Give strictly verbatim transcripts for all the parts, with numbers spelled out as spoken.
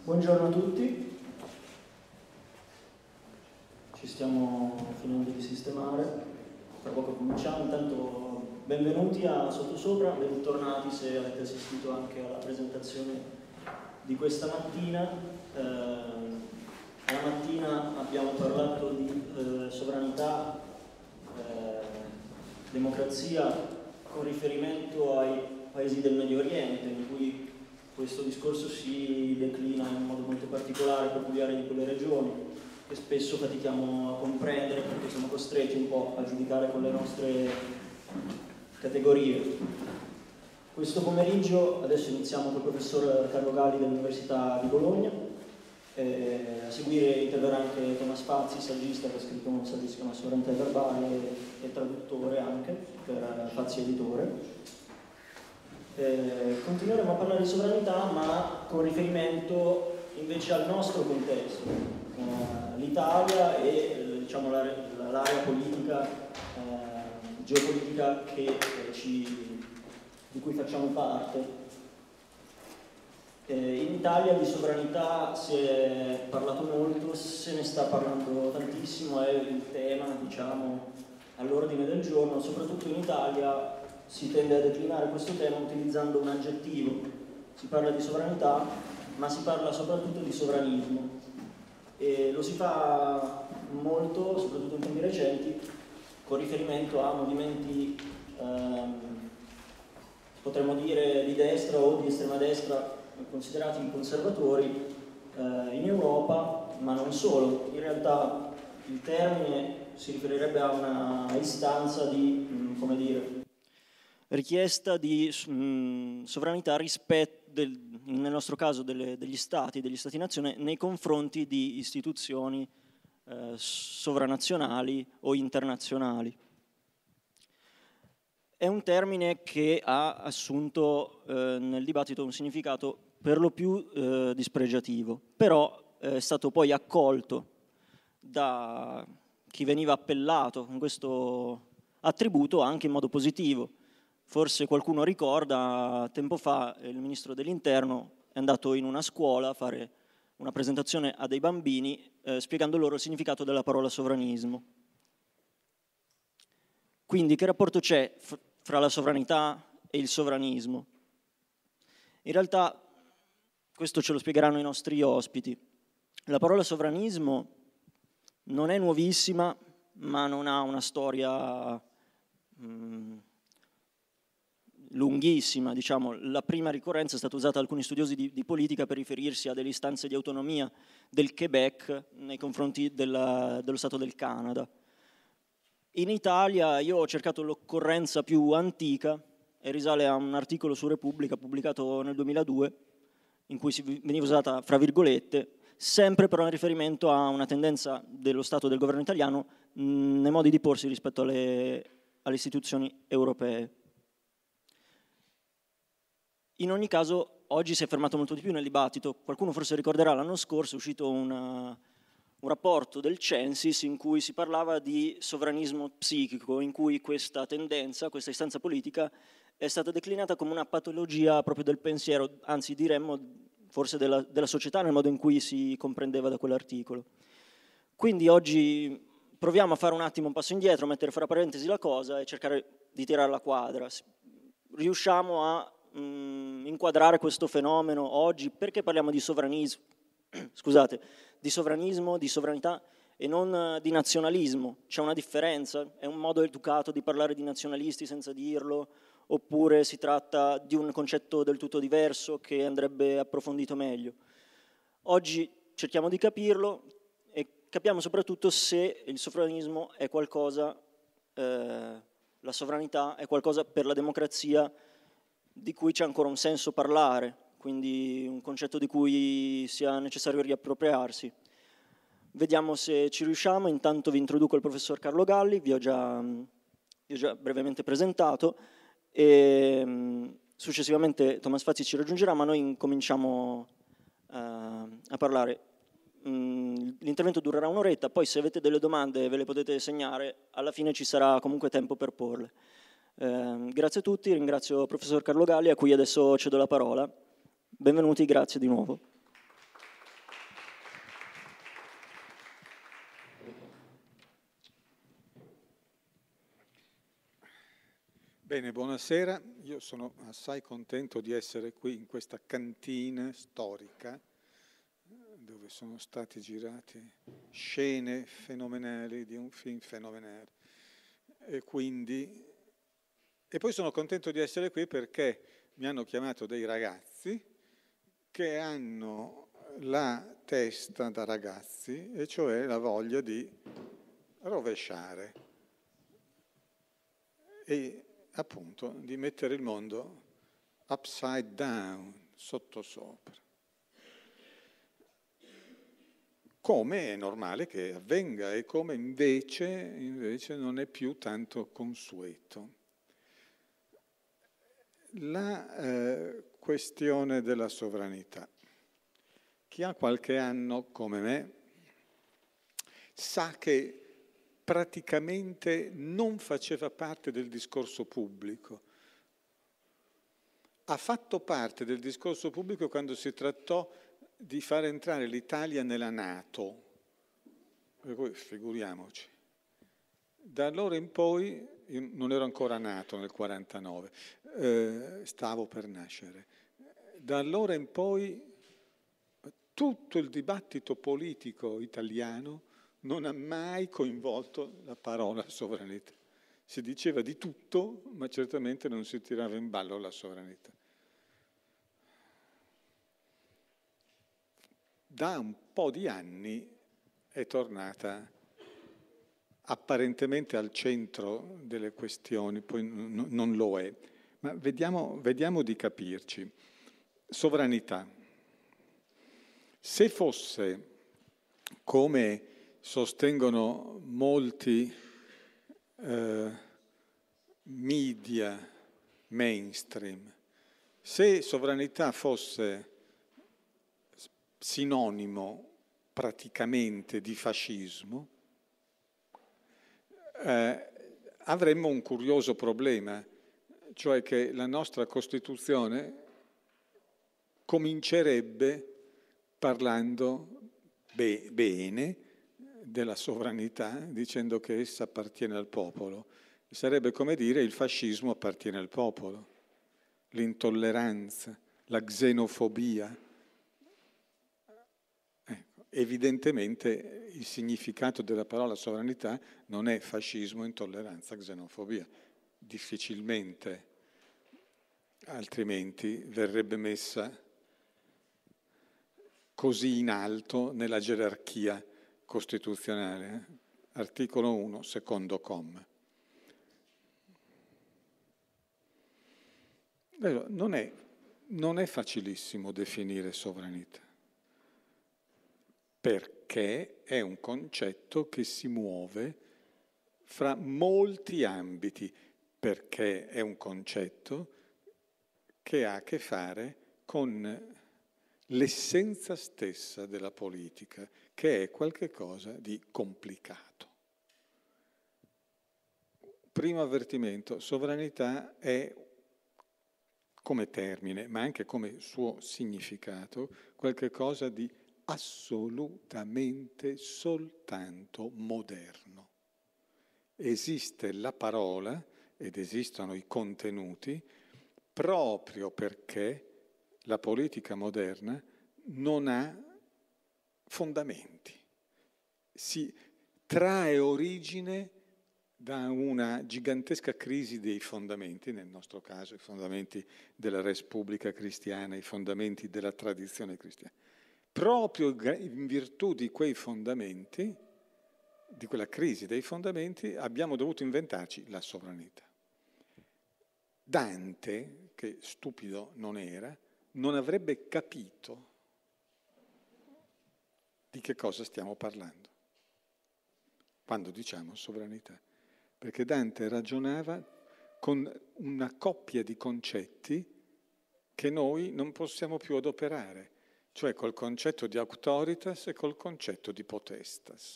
Buongiorno a tutti, ci stiamo finendo di sistemare, tra poco cominciamo. Intanto benvenuti a Sottosopra, bentornati se avete assistito anche alla presentazione di questa mattina. Eh, la mattina abbiamo parlato di eh, sovranità, eh, democrazia con riferimento ai paesi del Medio Oriente, in cui questo discorso si declina in modo molto particolare, peculiare di quelle regioni, che spesso fatichiamo a comprendere perché siamo costretti un po' a giudicare con le nostre categorie. Questo pomeriggio adesso iniziamo col professor Carlo Galli dell'Università di Bologna, eh, a seguire interverrà anche Thomas Fazzi, saggista che ha scritto un saggio che si chiama Sovranità e Verbale e, e traduttore anche per Fazzi Editore. Eh, continueremo a parlare di sovranità, ma con riferimento invece al nostro contesto, eh, l'Italia e eh, diciamo, l'area politica, eh, geopolitica che, eh, ci, di cui facciamo parte. Eh, in Italia di sovranità si è parlato molto, se ne sta parlando tantissimo, è il tema, diciamo, all'ordine del giorno. Soprattutto in Italia si tende a declinare questo tema utilizzando un aggettivo. Si parla di sovranità, ma si parla soprattutto di sovranismo. E lo si fa molto, soprattutto in tempi recenti, con riferimento a movimenti, ehm, potremmo dire, di destra o di estrema destra, considerati conservatori eh, in Europa, ma non solo. In realtà il termine si riferirebbe a una istanza di, mh, come dire, richiesta di mh, sovranità rispetto, del, nel nostro caso, delle, degli stati, degli stati-nazione, nei confronti di istituzioni eh, sovranazionali o internazionali. È un termine che ha assunto eh, nel dibattito un significato per lo più eh, dispregiativo, però è stato poi accolto da chi veniva appellato con questo attributo anche in modo positivo. Forse qualcuno ricorda, tempo fa il ministro dell'Interno è andato in una scuola a fare una presentazione a dei bambini eh, spiegando loro il significato della parola sovranismo. Quindi che rapporto c'è fra la sovranità e il sovranismo? In realtà questo ce lo spiegheranno i nostri ospiti. La parola sovranismo non è nuovissima, ma non ha una storia mh, lunghissima, diciamo. La prima ricorrenza è stata usata da alcuni studiosi di, di politica per riferirsi a delle istanze di autonomia del Quebec nei confronti della, dello Stato del Canada. In Italia io ho cercato l'occorrenza più antica e risale a un articolo su Repubblica pubblicato nel duemiladue in cui si veniva usata fra virgolette, sempre però in riferimento a una tendenza dello Stato e del governo italiano mh, nei modi di porsi rispetto alle, alle istituzioni europee. In ogni caso, oggi si è fermato molto di più nel dibattito. Qualcuno forse ricorderà, l'anno scorso è uscito una, un rapporto del Censis in cui si parlava di sovranismo psichico, in cui questa tendenza, questa istanza politica è stata declinata come una patologia proprio del pensiero, anzi diremmo forse della, della società nel modo in cui si comprendeva da quell'articolo. Quindi oggi proviamo a fare un attimo un passo indietro, mettere fra parentesi la cosa e cercare di tirare la quadra. Riusciamo a mh, inquadrare questo fenomeno oggi? Perché parliamo di sovranismo, scusate, di sovranismo, di sovranità e non di nazionalismo? C'è una differenza? È un modo educato di parlare di nazionalisti senza dirlo? Oppure si tratta di un concetto del tutto diverso che andrebbe approfondito meglio? Oggi cerchiamo di capirlo e capiamo soprattutto se il sovranismo è qualcosa, eh, la sovranità è qualcosa per la democrazia di cui c'è ancora un senso parlare, quindi un concetto di cui sia necessario riappropriarsi. Vediamo se ci riusciamo. Intanto vi introduco il professor Carlo Galli, vi ho già, vi ho già brevemente presentato, e successivamente Thomas Fazzi ci raggiungerà, ma noi incominciamo uh, a parlare. Mm, l'intervento durerà un'oretta, poi se avete delle domande ve le potete segnare, alla fine ci sarà comunque tempo per porle. Uh, grazie a tutti, ringrazio il professor Carlo Galli a cui adesso cedo la parola. Benvenuti, grazie di nuovo. Bene, buonasera. Io sono assai contento di essere qui in questa cantina storica dove sono state girate scene fenomenali di un film fenomenale. E quindi e poi sono contento di essere qui perché mi hanno chiamato dei ragazzi che hanno la testa da ragazzi, e cioè la voglia di rovesciare e appunto di mettere il mondo upside down, sottosopra. Come è normale che avvenga e come invece, invece non è più tanto consueto. La eh, questione della sovranità. Chi ha qualche anno come me sa che praticamente non faceva parte del discorso pubblico. Ha fatto parte del discorso pubblico quando si trattò di far entrare l'Italia nella NATO. Per cui figuriamoci. Da allora in poi, io non ero ancora nato nel quarantanove, eh, stavo per nascere. Da allora in poi tutto il dibattito politico italiano non ha mai coinvolto la parola sovranità. Si diceva di tutto, ma certamente non si tirava in ballo la sovranità. Da un po' di anni è tornata apparentemente al centro delle questioni, poi n- non lo è. Ma vediamo, vediamo di capirci. Sovranità. Se fosse come sostengono molti eh, media mainstream, se sovranità fosse sinonimo praticamente di fascismo, eh, avremmo un curioso problema, cioè che la nostra Costituzione comincerebbe parlando be- bene della sovranità, dicendo che essa appartiene al popolo. Sarebbe come dire il fascismo appartiene al popolo, l'intolleranza, la xenofobia. Ecco, evidentemente il significato della parola sovranità non è fascismo, intolleranza, xenofobia. Difficilmente, altrimenti verrebbe messa così in alto nella gerarchia costituzionale. Eh? Articolo uno, secondo comma. Non è, non è facilissimo definire sovranità, perché è un concetto che si muove fra molti ambiti, perché è un concetto che ha a che fare con l'essenza stessa della politica, che è qualche cosa di complicato. Primo avvertimento, sovranità è come termine, ma anche come suo significato, qualche cosa di assolutamente soltanto moderno. Esiste la parola ed esistono i contenuti proprio perché la politica moderna non ha fondamenti, si trae origine da una gigantesca crisi dei fondamenti, nel nostro caso i fondamenti della res publica cristiana, i fondamenti della tradizione cristiana. Proprio in virtù di quei fondamenti, di quella crisi dei fondamenti, abbiamo dovuto inventarci la sovranità. Dante, che stupido non era, non avrebbe capito di che cosa stiamo parlando quando diciamo sovranità. Perché Dante ragionava con una coppia di concetti che noi non possiamo più adoperare, cioè col concetto di auctoritas e col concetto di potestas.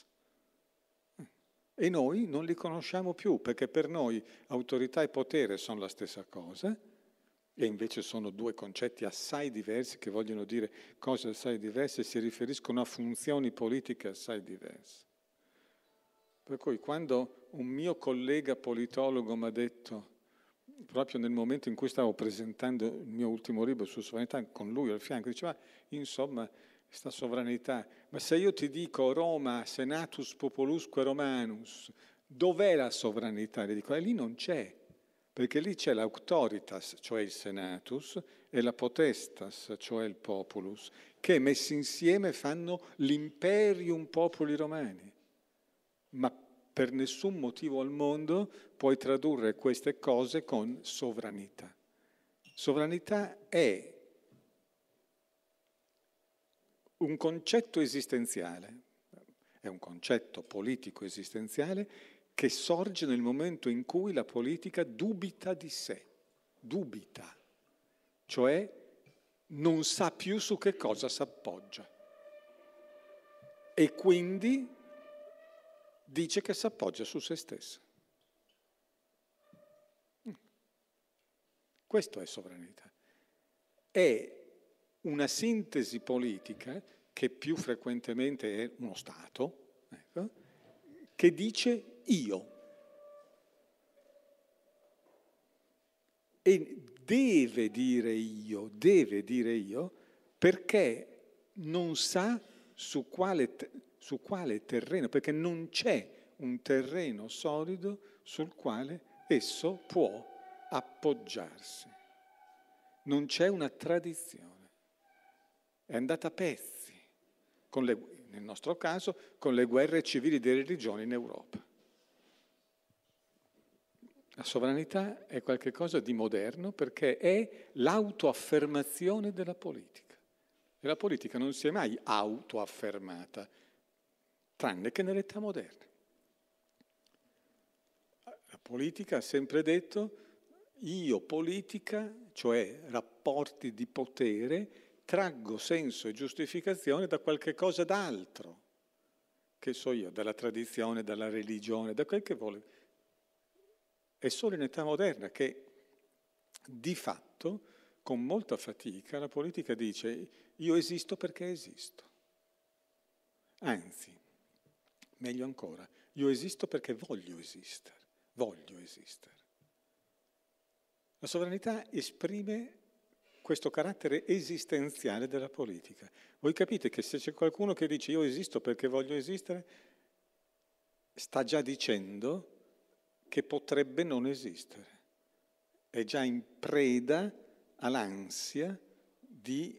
E noi non li conosciamo più, perché per noi autorità e potere sono la stessa cosa, e invece sono due concetti assai diversi che vogliono dire cose assai diverse e si riferiscono a funzioni politiche assai diverse. Per cui quando un mio collega politologo mi ha detto proprio nel momento in cui stavo presentando il mio ultimo libro su sovranità, con lui al fianco, diceva, insomma, sta sovranità, ma se io ti dico Roma, senatus populusque romanus, dov'è la sovranità? Le dico, e lì non c'è, perché lì c'è l'auctoritas, cioè il senatus, e la potestas, cioè il populus, che messi insieme fanno l'imperium populi romani. Ma per nessun motivo al mondo puoi tradurre queste cose con sovranità. Sovranità è un concetto esistenziale, è un concetto politico esistenziale che sorge nel momento in cui la politica dubita di sé, dubita, cioè non sa più su che cosa s'appoggia e quindi dice che s'appoggia su se stessa. Questo è sovranità. È una sintesi politica che più frequentemente è uno Stato, ecco, che dice io. E deve dire io, deve dire io, perché non sa su quale, su quale terreno, perché non c'è un terreno solido sul quale esso può appoggiarsi. Non c'è una tradizione. È andata a pezzi, con le, nel nostro caso, con le guerre civili di religione in Europa. La sovranità è qualcosa di moderno perché è l'autoaffermazione della politica. E la politica non si è mai autoaffermata, tranne che nell'età moderna. La politica ha sempre detto, io politica, cioè rapporti di potere, traggo senso e giustificazione da qualche cosa d'altro, che so io, dalla tradizione, dalla religione, da quel che vuole. È solo in età moderna che, di fatto, con molta fatica, la politica dice io esisto perché esisto. Anzi, meglio ancora, io esisto perché voglio esistere, voglio esistere. La sovranità esprime questo carattere esistenziale della politica. Voi capite che se c'è qualcuno che dice io esisto perché voglio esistere, sta già dicendo che potrebbe non esistere. È già in preda all'ansia di,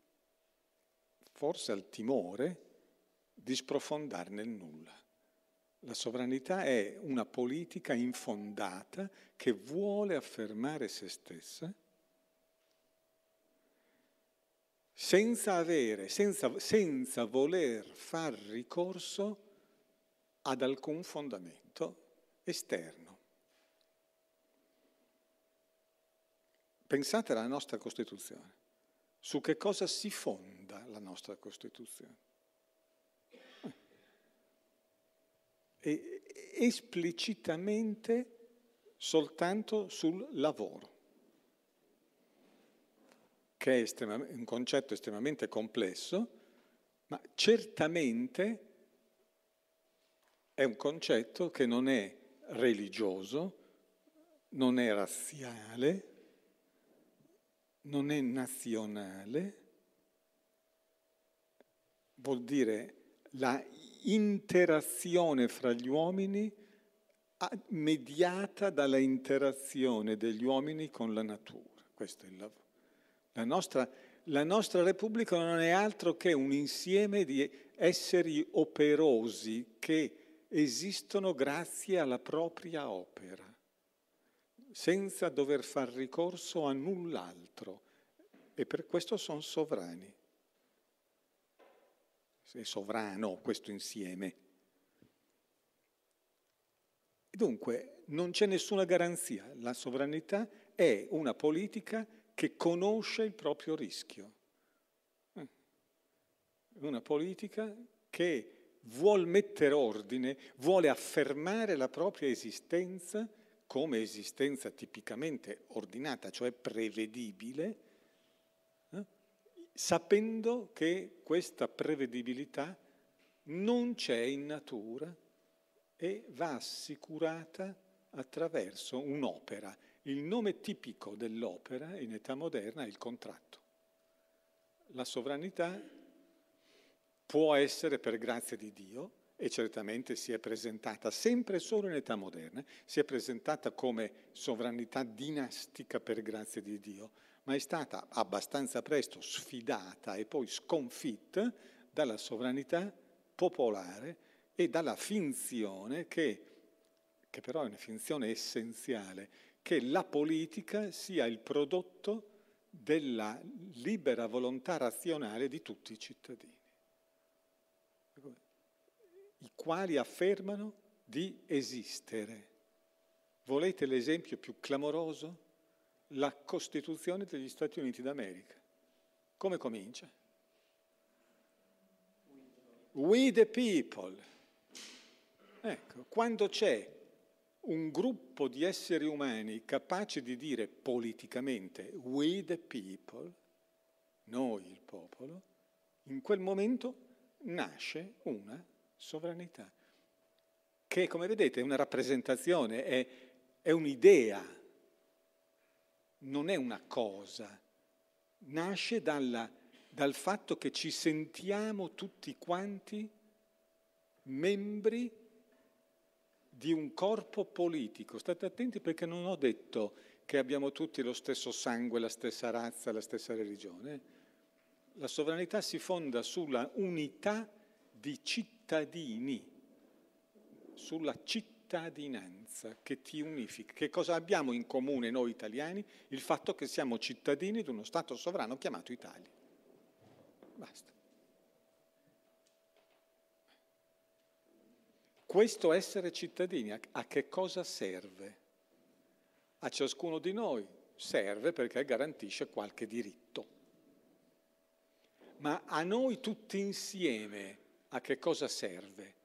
forse al timore, di sprofondare nel nulla. La sovranità è una politica infondata che vuole affermare se stessa senza avere, senza, senza voler far ricorso ad alcun fondamento esterno. Pensate alla nostra Costituzione. Su che cosa si fonda la nostra Costituzione? E esplicitamente soltanto sul lavoro, che è estremamente, un concetto estremamente complesso, ma certamente è un concetto che non è religioso, non è razziale, non è nazionale, vuol dire la interazione fra gli uomini mediata dalla interazione degli uomini con la natura. Questo è il lavoro. La nostra, la nostra Repubblica non è altro che un insieme di esseri operosi che esistono grazie alla propria opera, senza dover far ricorso a null'altro, e per questo sono sovrani. È sovrano questo insieme. Dunque non c'è nessuna garanzia, la sovranità è una politica che conosce il proprio rischio, è una politica che vuol mettere ordine, vuole affermare la propria esistenza come esistenza tipicamente ordinata, cioè prevedibile, eh? sapendo che questa prevedibilità non c'è in natura e va assicurata attraverso un'opera Il nome tipico dell'opera in età moderna è il contratto. La sovranità può essere per grazia di Dio, e certamente si è presentata sempre solo in età moderna, si è presentata come sovranità dinastica per grazia di Dio, ma è stata abbastanza presto sfidata e poi sconfitta dalla sovranità popolare e dalla finzione che, che però è una finzione essenziale, che la politica sia il prodotto della libera volontà razionale di tutti i cittadini, i quali affermano di esistere. Volete l'esempio più clamoroso? La Costituzione degli Stati Uniti d'America. Come comincia? We the people. Ecco, quando c'è un gruppo di esseri umani capaci di dire politicamente we the people, noi il popolo, in quel momento nasce una sovranità, che come vedete è una rappresentazione, è, è un'idea, non è una cosa, nasce dalla, dal fatto che ci sentiamo tutti quanti membri di un corpo politico. State attenti perché non ho detto che abbiamo tutti lo stesso sangue, la stessa razza, la stessa religione. La sovranità si fonda sulla unità di cittadini, sulla cittadinanza che ti unifica. Che cosa abbiamo in comune noi italiani? Il fatto che siamo cittadini di uno Stato sovrano chiamato Italia. Basta. Questo essere cittadini a, a che cosa serve? A ciascuno di noi serve perché garantisce qualche diritto. Ma a noi tutti insieme a che cosa serve?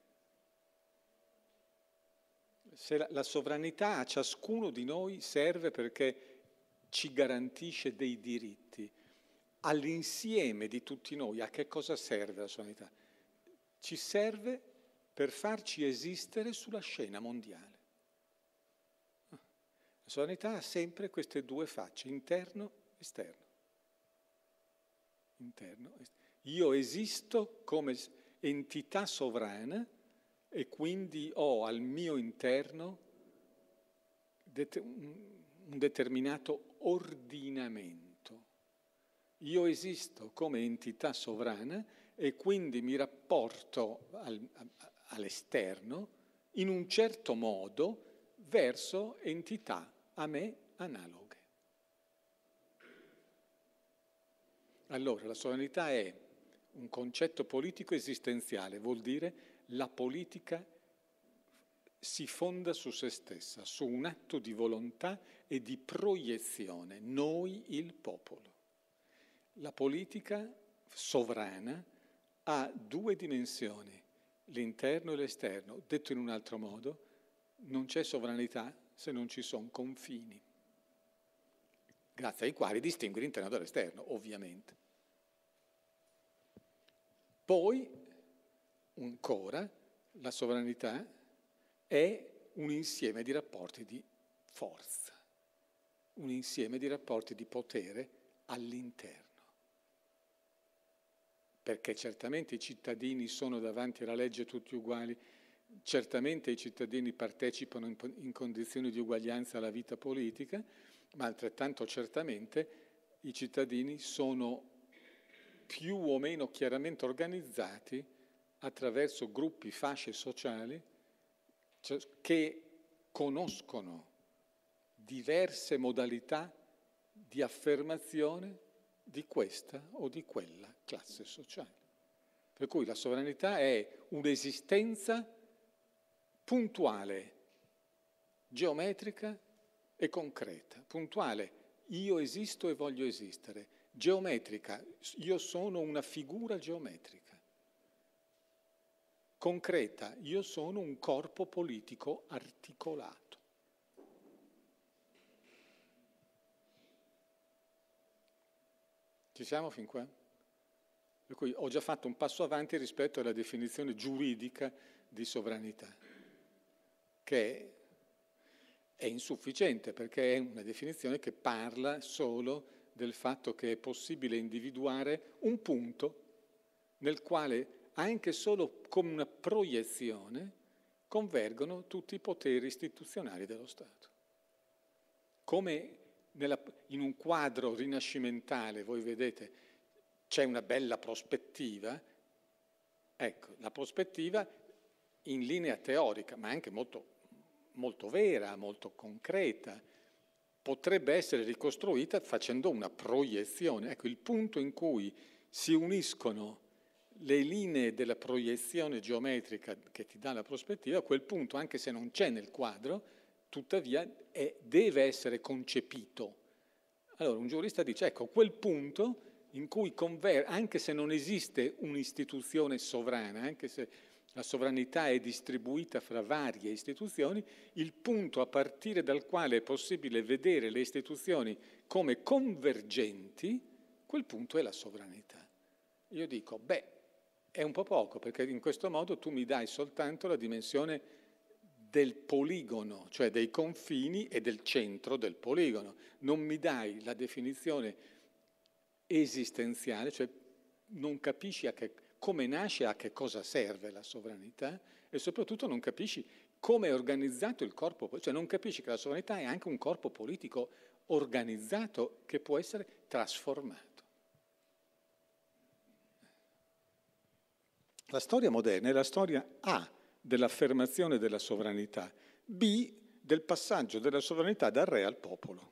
Se la, la sovranità a ciascuno di noi serve perché ci garantisce dei diritti. All'insieme di tutti noi a che cosa serve la sovranità? Ci serve per farci esistere sulla scena mondiale. La sovranità ha sempre queste due facce, interno e esterno. Interno, esterno. Io esisto come entità sovrana e quindi ho al mio interno un determinato ordinamento. Io esisto come entità sovrana e quindi mi rapporto al, all'esterno in un certo modo verso entità a me analoghe. Allora, la sovranità è un concetto politico esistenziale, vuol dire la politica si fonda su se stessa, su un atto di volontà e di proiezione, noi il popolo. La politica sovrana ha due dimensioni, l'interno e l'esterno. Detto in un altro modo, non c'è sovranità se non ci sono confini, grazie ai quali distingue l'interno dall'esterno, ovviamente. Poi, ancora, la sovranità è un insieme di rapporti di forza, un insieme di rapporti di potere all'interno. Perché certamente i cittadini sono davanti alla legge tutti uguali, certamente i cittadini partecipano in, in condizioni di uguaglianza alla vita politica, ma altrettanto certamente i cittadini sono più o meno chiaramente organizzati attraverso gruppi, fasce sociali cioè, che conoscono diverse modalità di affermazione di questa o di quella classe sociale. Per cui la sovranità è un'esistenza puntuale, geometrica e concreta. Puntuale, io esisto e voglio esistere. Geometrica, io sono una figura geometrica. Concreta, io sono un corpo politico articolato. Ci siamo fin qua? Per cui ho già fatto un passo avanti rispetto alla definizione giuridica di sovranità, che è è insufficiente, perché è una definizione che parla solo del fatto che è possibile individuare un punto nel quale, anche solo come una proiezione, convergono tutti i poteri istituzionali dello Stato. Come nella, in un quadro rinascimentale, voi vedete, c'è una bella prospettiva, ecco, la prospettiva in linea teorica, ma anche molto, molto vera, molto concreta, potrebbe essere ricostruita facendo una proiezione. Ecco, il punto in cui si uniscono le linee della proiezione geometrica che ti dà la prospettiva, quel punto, anche se non c'è nel quadro, tuttavia è, deve essere concepito. Allora un giurista dice, ecco, quel punto in cui conver- anche se non esiste un'istituzione sovrana, anche se la sovranità è distribuita fra varie istituzioni, il punto a partire dal quale è possibile vedere le istituzioni come convergenti, quel punto è la sovranità. Io dico, beh, è un po' poco, perché in questo modo tu mi dai soltanto la dimensione del poligono, cioè dei confini e del centro del poligono. Non mi dai la definizione esistenziale, cioè non capisci a che, come nasce, a che cosa serve la sovranità, e soprattutto non capisci come è organizzato il corpo, cioè non capisci che la sovranità è anche un corpo politico organizzato che può essere trasformato. La storia moderna è la storia A dell'affermazione della sovranità, B del passaggio della sovranità dal re al popolo.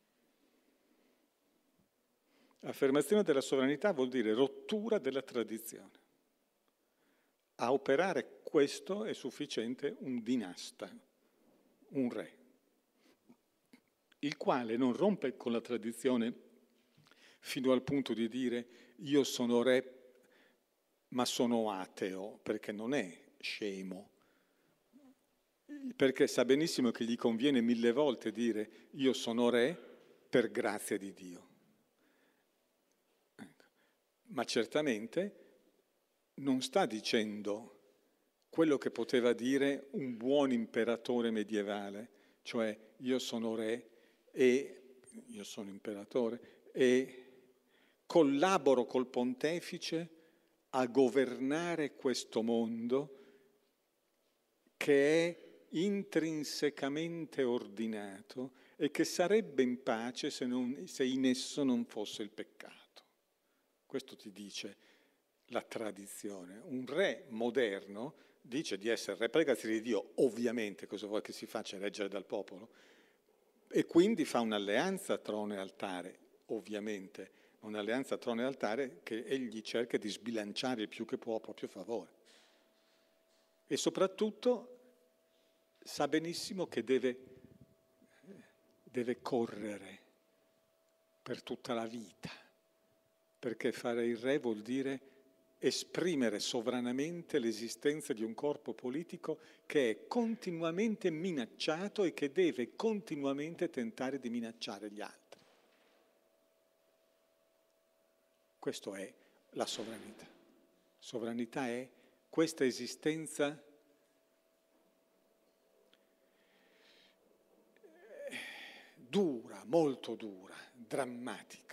Affermazione della sovranità vuol dire rottura della tradizione. A operare questo è sufficiente un dinasta, un re, il quale non rompe con la tradizione fino al punto di dire io sono re ma sono ateo, perché non è scemo, perché sa benissimo che gli conviene mille volte dire io sono re per grazia di Dio. Ecco. Ma certamente non sta dicendo quello che poteva dire un buon imperatore medievale, cioè io sono re e io sono imperatore e collaboro col pontefice a governare questo mondo che è intrinsecamente ordinato e che sarebbe in pace se, non, se in esso non fosse il peccato. Questo ti dice la tradizione. Un re moderno dice di essere re per grazia di Dio, ovviamente, cosa vuoi che si faccia eleggere dal popolo, e quindi fa un'alleanza trono e altare, ovviamente, un'alleanza trono e altare che egli cerca di sbilanciare il più che può a proprio favore. E soprattutto sa benissimo che deve, deve correre per tutta la vita, perché fare il re vuol dire esprimere sovranamente l'esistenza di un corpo politico che è continuamente minacciato e che deve continuamente tentare di minacciare gli altri. Questo è la sovranità. Sovranità è questa esistenza dura, molto dura, drammatica.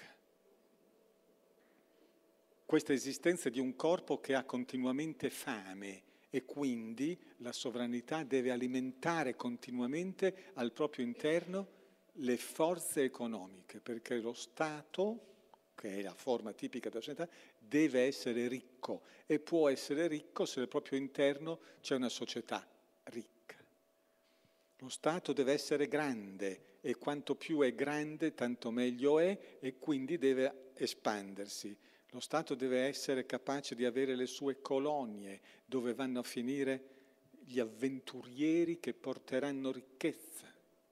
Questa esistenza di un corpo che ha continuamente fame e quindi la sovranità deve alimentare continuamente al proprio interno le forze economiche, perché lo Stato, che è la forma tipica della società, deve essere ricco e può essere ricco se al proprio interno c'è una società ricca. Lo Stato deve essere grande e quanto più è grande tanto meglio è e quindi deve espandersi. Lo Stato deve essere capace di avere le sue colonie dove vanno a finire gli avventurieri che porteranno ricchezza.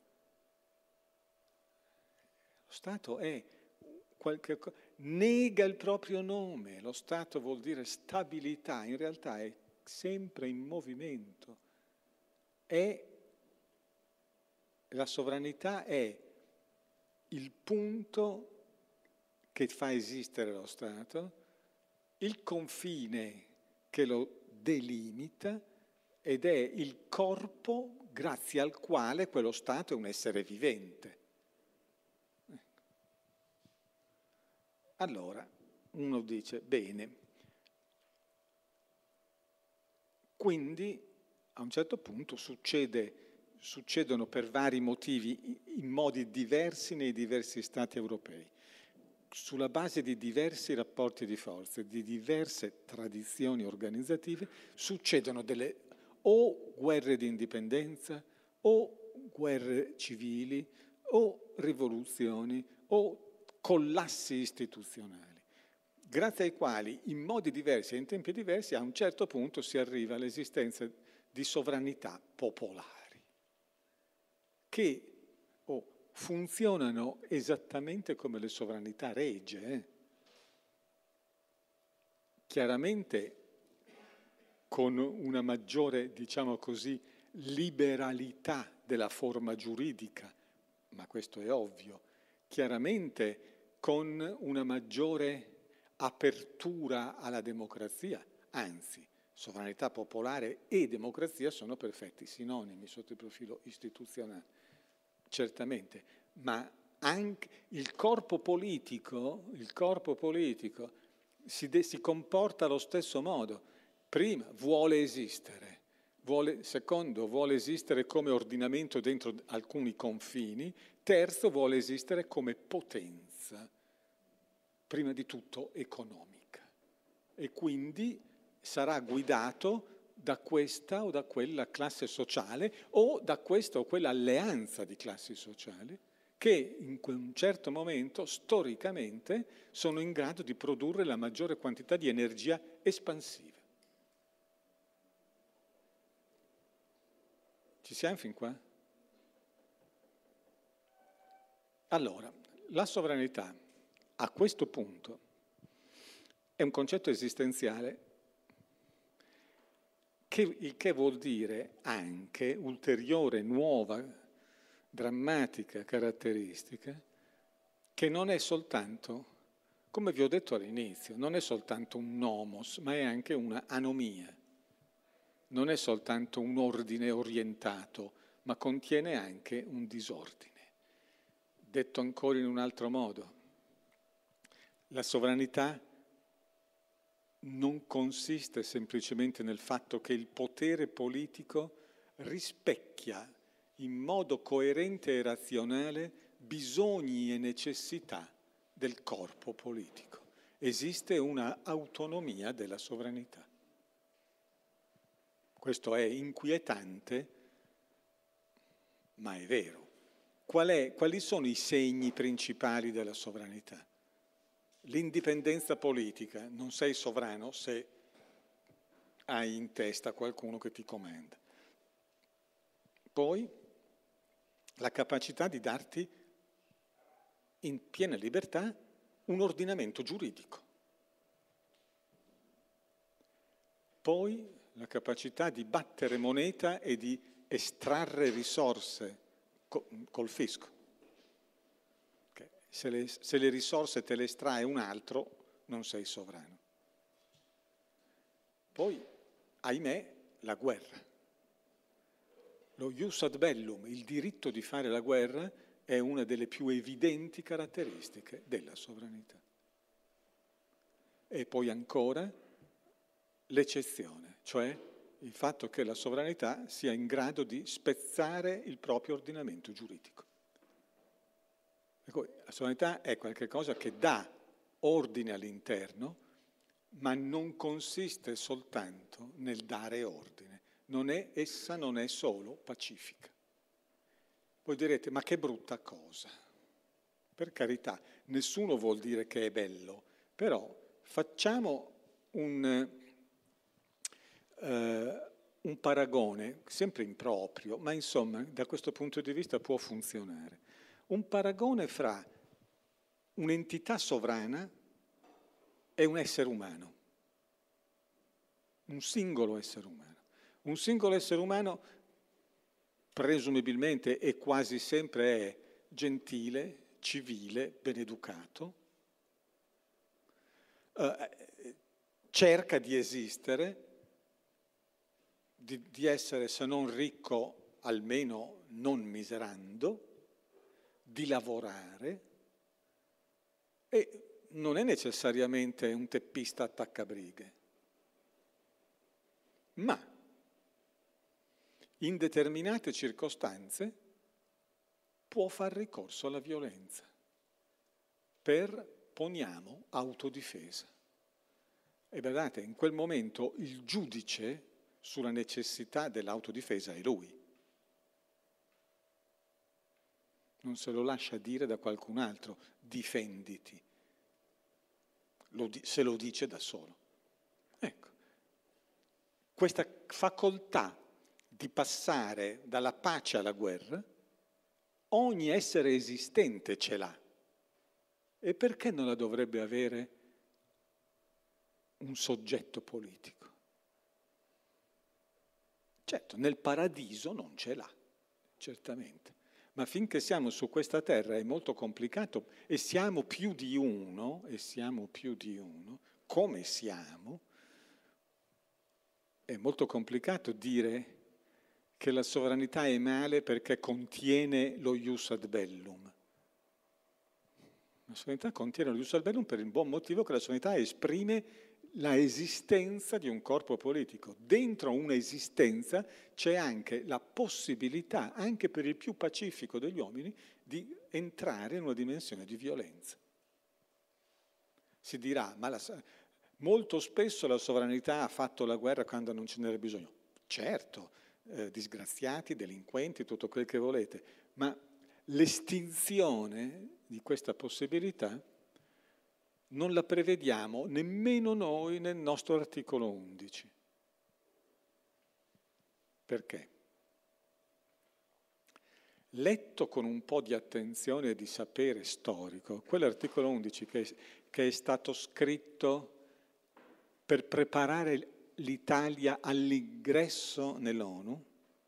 Lo Stato è qualche cosa, nega il proprio nome. Lo Stato vuol dire stabilità, in realtà è sempre in movimento. È, la sovranità è il punto che fa esistere lo Stato, il confine che lo delimita ed è il corpo grazie al quale quello Stato è un essere vivente. Allora, uno dice, bene, quindi a un certo punto succede, succedono per vari motivi in modi diversi nei diversi Stati europei, sulla base di diversi rapporti di forza, di diverse tradizioni organizzative, succedono delle o guerre di indipendenza, o guerre civili, o rivoluzioni, o collassi istituzionali, grazie ai quali in modi diversi e in tempi diversi a un certo punto si arriva all'esistenza di sovranità popolari, che oh, funzionano esattamente come le sovranità regie. Eh? Chiaramente con una maggiore, diciamo così, liberalità della forma giuridica, ma questo è ovvio, chiaramente con una maggiore apertura alla democrazia, anzi, sovranità popolare e democrazia sono perfetti sinonimi sotto il profilo istituzionale, certamente, ma anche il corpo politico, il corpo politico si, de- si comporta allo stesso modo. Prima, vuole esistere, vuole, secondo, vuole esistere come ordinamento dentro alcuni confini, terzo, vuole esistere come potenza, prima di tutto economica, e quindi sarà guidato da questa o da quella classe sociale o da questa o quella alleanza di classi sociali che in un certo momento, storicamente, sono in grado di produrre la maggiore quantità di energia espansiva. Ci siamo fin qua? Allora, la sovranità a questo punto è un concetto esistenziale che, il che vuol dire anche ulteriore, nuova, drammatica caratteristica, che non è soltanto, come vi ho detto all'inizio, non è soltanto un nomos, ma è anche una anomia. Non è soltanto un ordine orientato, ma contiene anche un disordine. Detto ancora in un altro modo, la sovranità non consiste semplicemente nel fatto che il potere politico rispecchia in modo coerente e razionale bisogni e necessità del corpo politico. Esiste una autonomia della sovranità. Questo è inquietante, ma è vero. Qual è, quali sono i segni principali della sovranità? L'indipendenza politica. Non sei sovrano se hai in testa qualcuno che ti comanda. Poi la capacità di darti in piena libertà un ordinamento giuridico. Poi la capacità di battere moneta e di estrarre risorse col fisco. Se le, se le risorse te le estrae un altro, non sei sovrano. Poi, ahimè, la guerra. Lo ius ad bellum, il diritto di fare la guerra, è una delle più evidenti caratteristiche della sovranità. E poi ancora l'eccezione, cioè il fatto che la sovranità sia in grado di spezzare il proprio ordinamento giuridico. Ecco, la sovranità è qualcosa che dà ordine all'interno, ma non consiste soltanto nel dare ordine. Non è, essa non è solo pacifica. Voi direte, ma che brutta cosa. Per carità, nessuno vuol dire che è bello, però facciamo un, eh, un paragone, sempre improprio, ma insomma da questo punto di vista può funzionare. Un paragone fra un'entità sovrana e un essere umano, un singolo essere umano. Un singolo essere umano presumibilmente e quasi sempre è gentile, civile, beneducato, eh, cerca di esistere, di, di essere se non ricco almeno non miserando, di lavorare, e non è necessariamente un teppista attaccabrighe, ma in determinate circostanze può far ricorso alla violenza per, poniamo, autodifesa. E guardate, in quel momento il giudice sulla necessità dell'autodifesa è lui. Non se lo lascia dire da qualcun altro, difenditi. Lo di- se lo dice da solo. Ecco, questa facoltà di passare dalla pace alla guerra, ogni essere esistente ce l'ha. E perché non la dovrebbe avere un soggetto politico? Certo, nel paradiso non ce l'ha, certamente. Ma finché siamo su questa terra è molto complicato e siamo più di uno, e siamo più di uno, come siamo, è molto complicato dire che la sovranità è male perché contiene lo ius ad bellum. La sovranità contiene lo ius ad bellum per il buon motivo che la sovranità esprime la esistenza di un corpo politico. Dentro un'esistenza c'è anche la possibilità, anche per il più pacifico degli uomini, di entrare in una dimensione di violenza. Si dirà, ma la, molto spesso la sovranità ha fatto la guerra quando non ce n'era bisogno. Certo, eh, disgraziati, delinquenti, tutto quel che volete, ma l'estinzione di questa possibilità non la prevediamo nemmeno noi nel nostro articolo undici. Perché? Letto con un po' di attenzione e di sapere storico, quell'articolo undici che è, che è stato scritto per preparare l'Italia all'ingresso nell'ONU,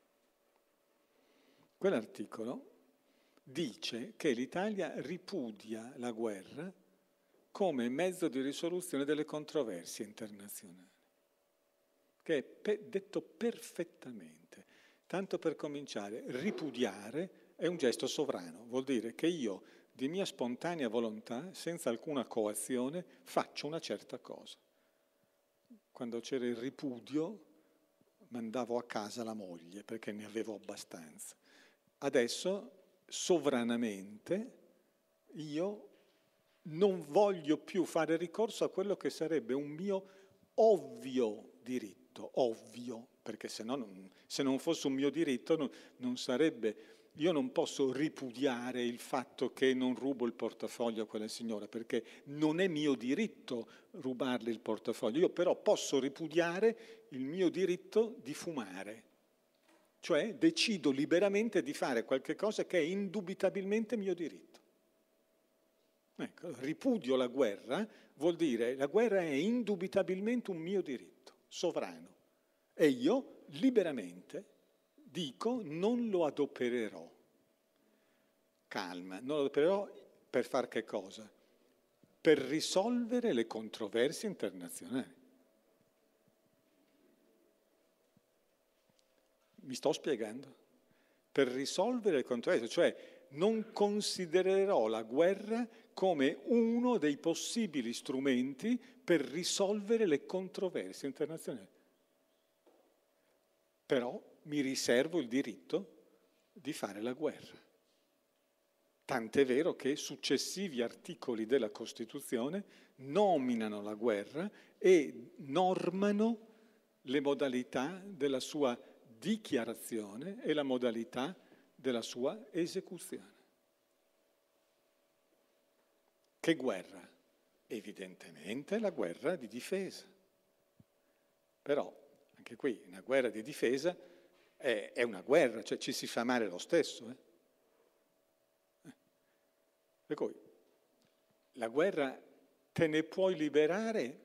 quell'articolo dice che l'Italia ripudia la guerra come mezzo di risoluzione delle controversie internazionali, che è pe- detto perfettamente. Tanto per cominciare, ripudiare è un gesto sovrano, vuol dire che io, di mia spontanea volontà, senza alcuna coazione, faccio una certa cosa. Quando c'era il ripudio, mandavo a casa la moglie, perché ne avevo abbastanza. Adesso, sovranamente, io non voglio più fare ricorso a quello che sarebbe un mio ovvio diritto, ovvio, perché se no non, se non fosse un mio diritto non, non sarebbe, io non posso ripudiare il fatto che non rubo il portafoglio a quella signora, perché non è mio diritto rubarle il portafoglio, io però posso ripudiare il mio diritto di fumare, cioè decido liberamente di fare qualche cosa che è indubitabilmente mio diritto. Ecco, ripudio la guerra vuol dire la guerra è indubitabilmente un mio diritto, sovrano. E io liberamente dico non lo adopererò. Calma, non lo adopererò per far che cosa? Per risolvere le controversie internazionali. Mi sto spiegando? Per risolvere le controversie, cioè non considererò la guerra come uno dei possibili strumenti per risolvere le controversie internazionali. Però mi riservo il diritto di fare la guerra. Tant'è vero che successivi articoli della Costituzione nominano la guerra e normano le modalità della sua dichiarazione e la modalità della sua esecuzione. Che guerra? Evidentemente la guerra di difesa. Però, anche qui, una guerra di difesa è, è una guerra, cioè ci si fa male lo stesso. Eh? Eh. Per cui, la guerra te ne puoi liberare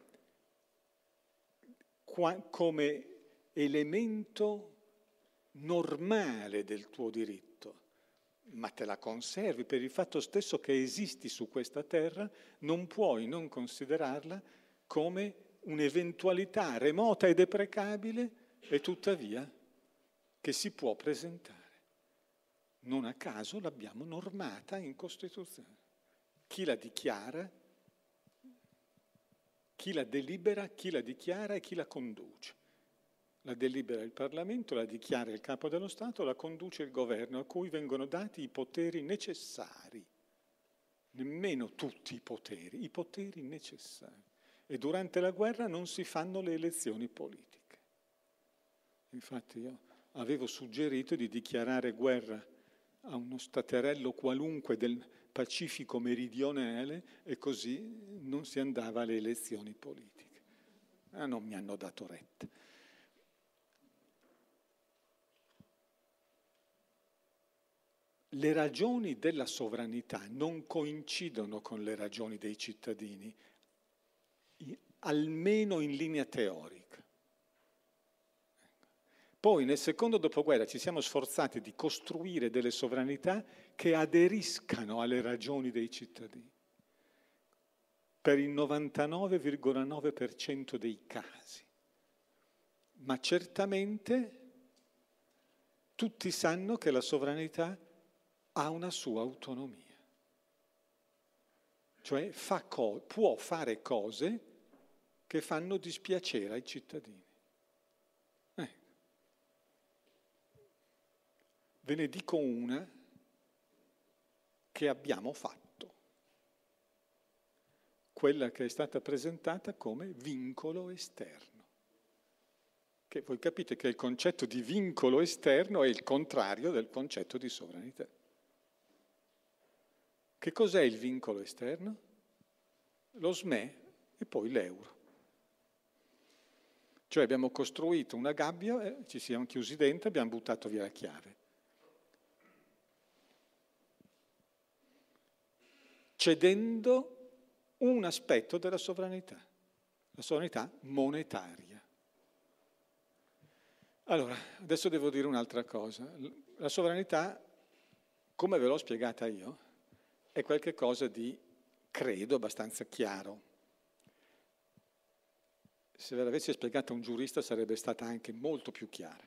qua, come elemento normale del tuo diritto, ma te la conservi per il fatto stesso che esisti su questa terra, non puoi non considerarla come un'eventualità remota e deprecabile e tuttavia che si può presentare. Non a caso l'abbiamo normata in Costituzione. Chi la dichiara, chi la delibera, chi la dichiara e chi la conduce. La delibera il Parlamento, la dichiara il Capo dello Stato, la conduce il Governo, a cui vengono dati i poteri necessari. Nemmeno tutti i poteri, i poteri necessari. E durante la guerra non si fanno le elezioni politiche. Infatti io avevo suggerito di dichiarare guerra a uno staterello qualunque del Pacifico meridionale e così non si andava alle elezioni politiche. Ah, non mi hanno dato retta. Le ragioni della sovranità non coincidono con le ragioni dei cittadini, almeno in linea teorica. Poi nel secondo dopoguerra ci siamo sforzati di costruire delle sovranità che aderiscano alle ragioni dei cittadini. Per il novantanove virgola nove per cento dei casi. Ma certamente tutti sanno che la sovranità ha una sua autonomia. Cioè fa co- può fare cose che fanno dispiacere ai cittadini. Eh. Ve ne dico una che abbiamo fatto, quella che è stata presentata come vincolo esterno. Che voi capite che il concetto di vincolo esterno è il contrario del concetto di sovranità. Che cos'è il vincolo esterno? Lo S M E e poi l'euro. Cioè abbiamo costruito una gabbia, eh, ci siamo chiusi dentro e abbiamo buttato via la chiave. Cedendo un aspetto della sovranità, la sovranità monetaria. Allora, adesso devo dire un'altra cosa. La sovranità, come ve l'ho spiegata io, è qualcosa di, credo, abbastanza chiaro. Se ve l'avessi spiegata un giurista sarebbe stata anche molto più chiara.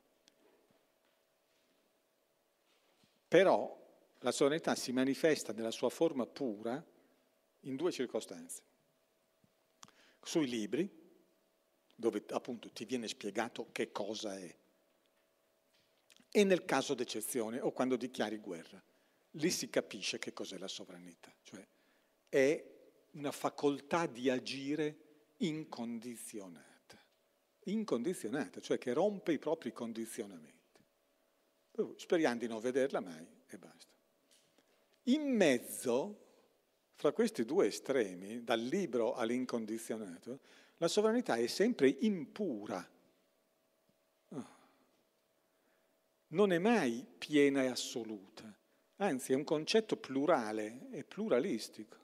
Però la sovranità si manifesta nella sua forma pura in due circostanze. Sui libri, dove appunto ti viene spiegato che cosa è, e nel caso d'eccezione o quando dichiari guerra. Lì si capisce che cos'è la sovranità, cioè è una facoltà di agire incondizionata, incondizionata, cioè che rompe i propri condizionamenti. Speriamo di non vederla mai e basta. In mezzo, fra questi due estremi, dal libero all'incondizionato, la sovranità è sempre impura. Non è mai piena e assoluta. Anzi, è un concetto plurale e pluralistico.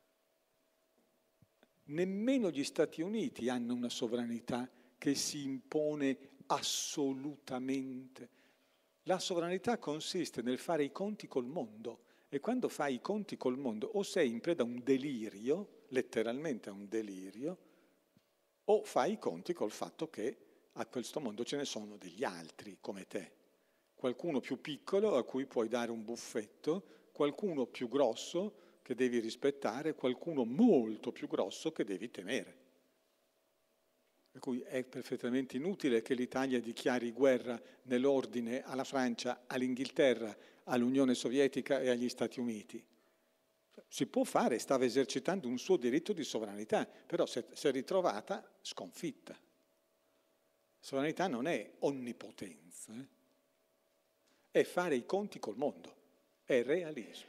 Nemmeno gli Stati Uniti hanno una sovranità che si impone assolutamente. La sovranità consiste nel fare i conti col mondo e quando fai i conti col mondo o sei in preda a un delirio, letteralmente a un delirio, o fai i conti col fatto che a questo mondo ce ne sono degli altri come te. Qualcuno più piccolo a cui puoi dare un buffetto, qualcuno più grosso che devi rispettare, qualcuno molto più grosso che devi temere. Per cui è perfettamente inutile che l'Italia dichiari guerra nell'ordine alla Francia, all'Inghilterra, all'Unione Sovietica e agli Stati Uniti. Si può fare, stava esercitando un suo diritto di sovranità, però si è ritrovata sconfitta. Sovranità non è onnipotenza, eh? È fare i conti col mondo, è realismo.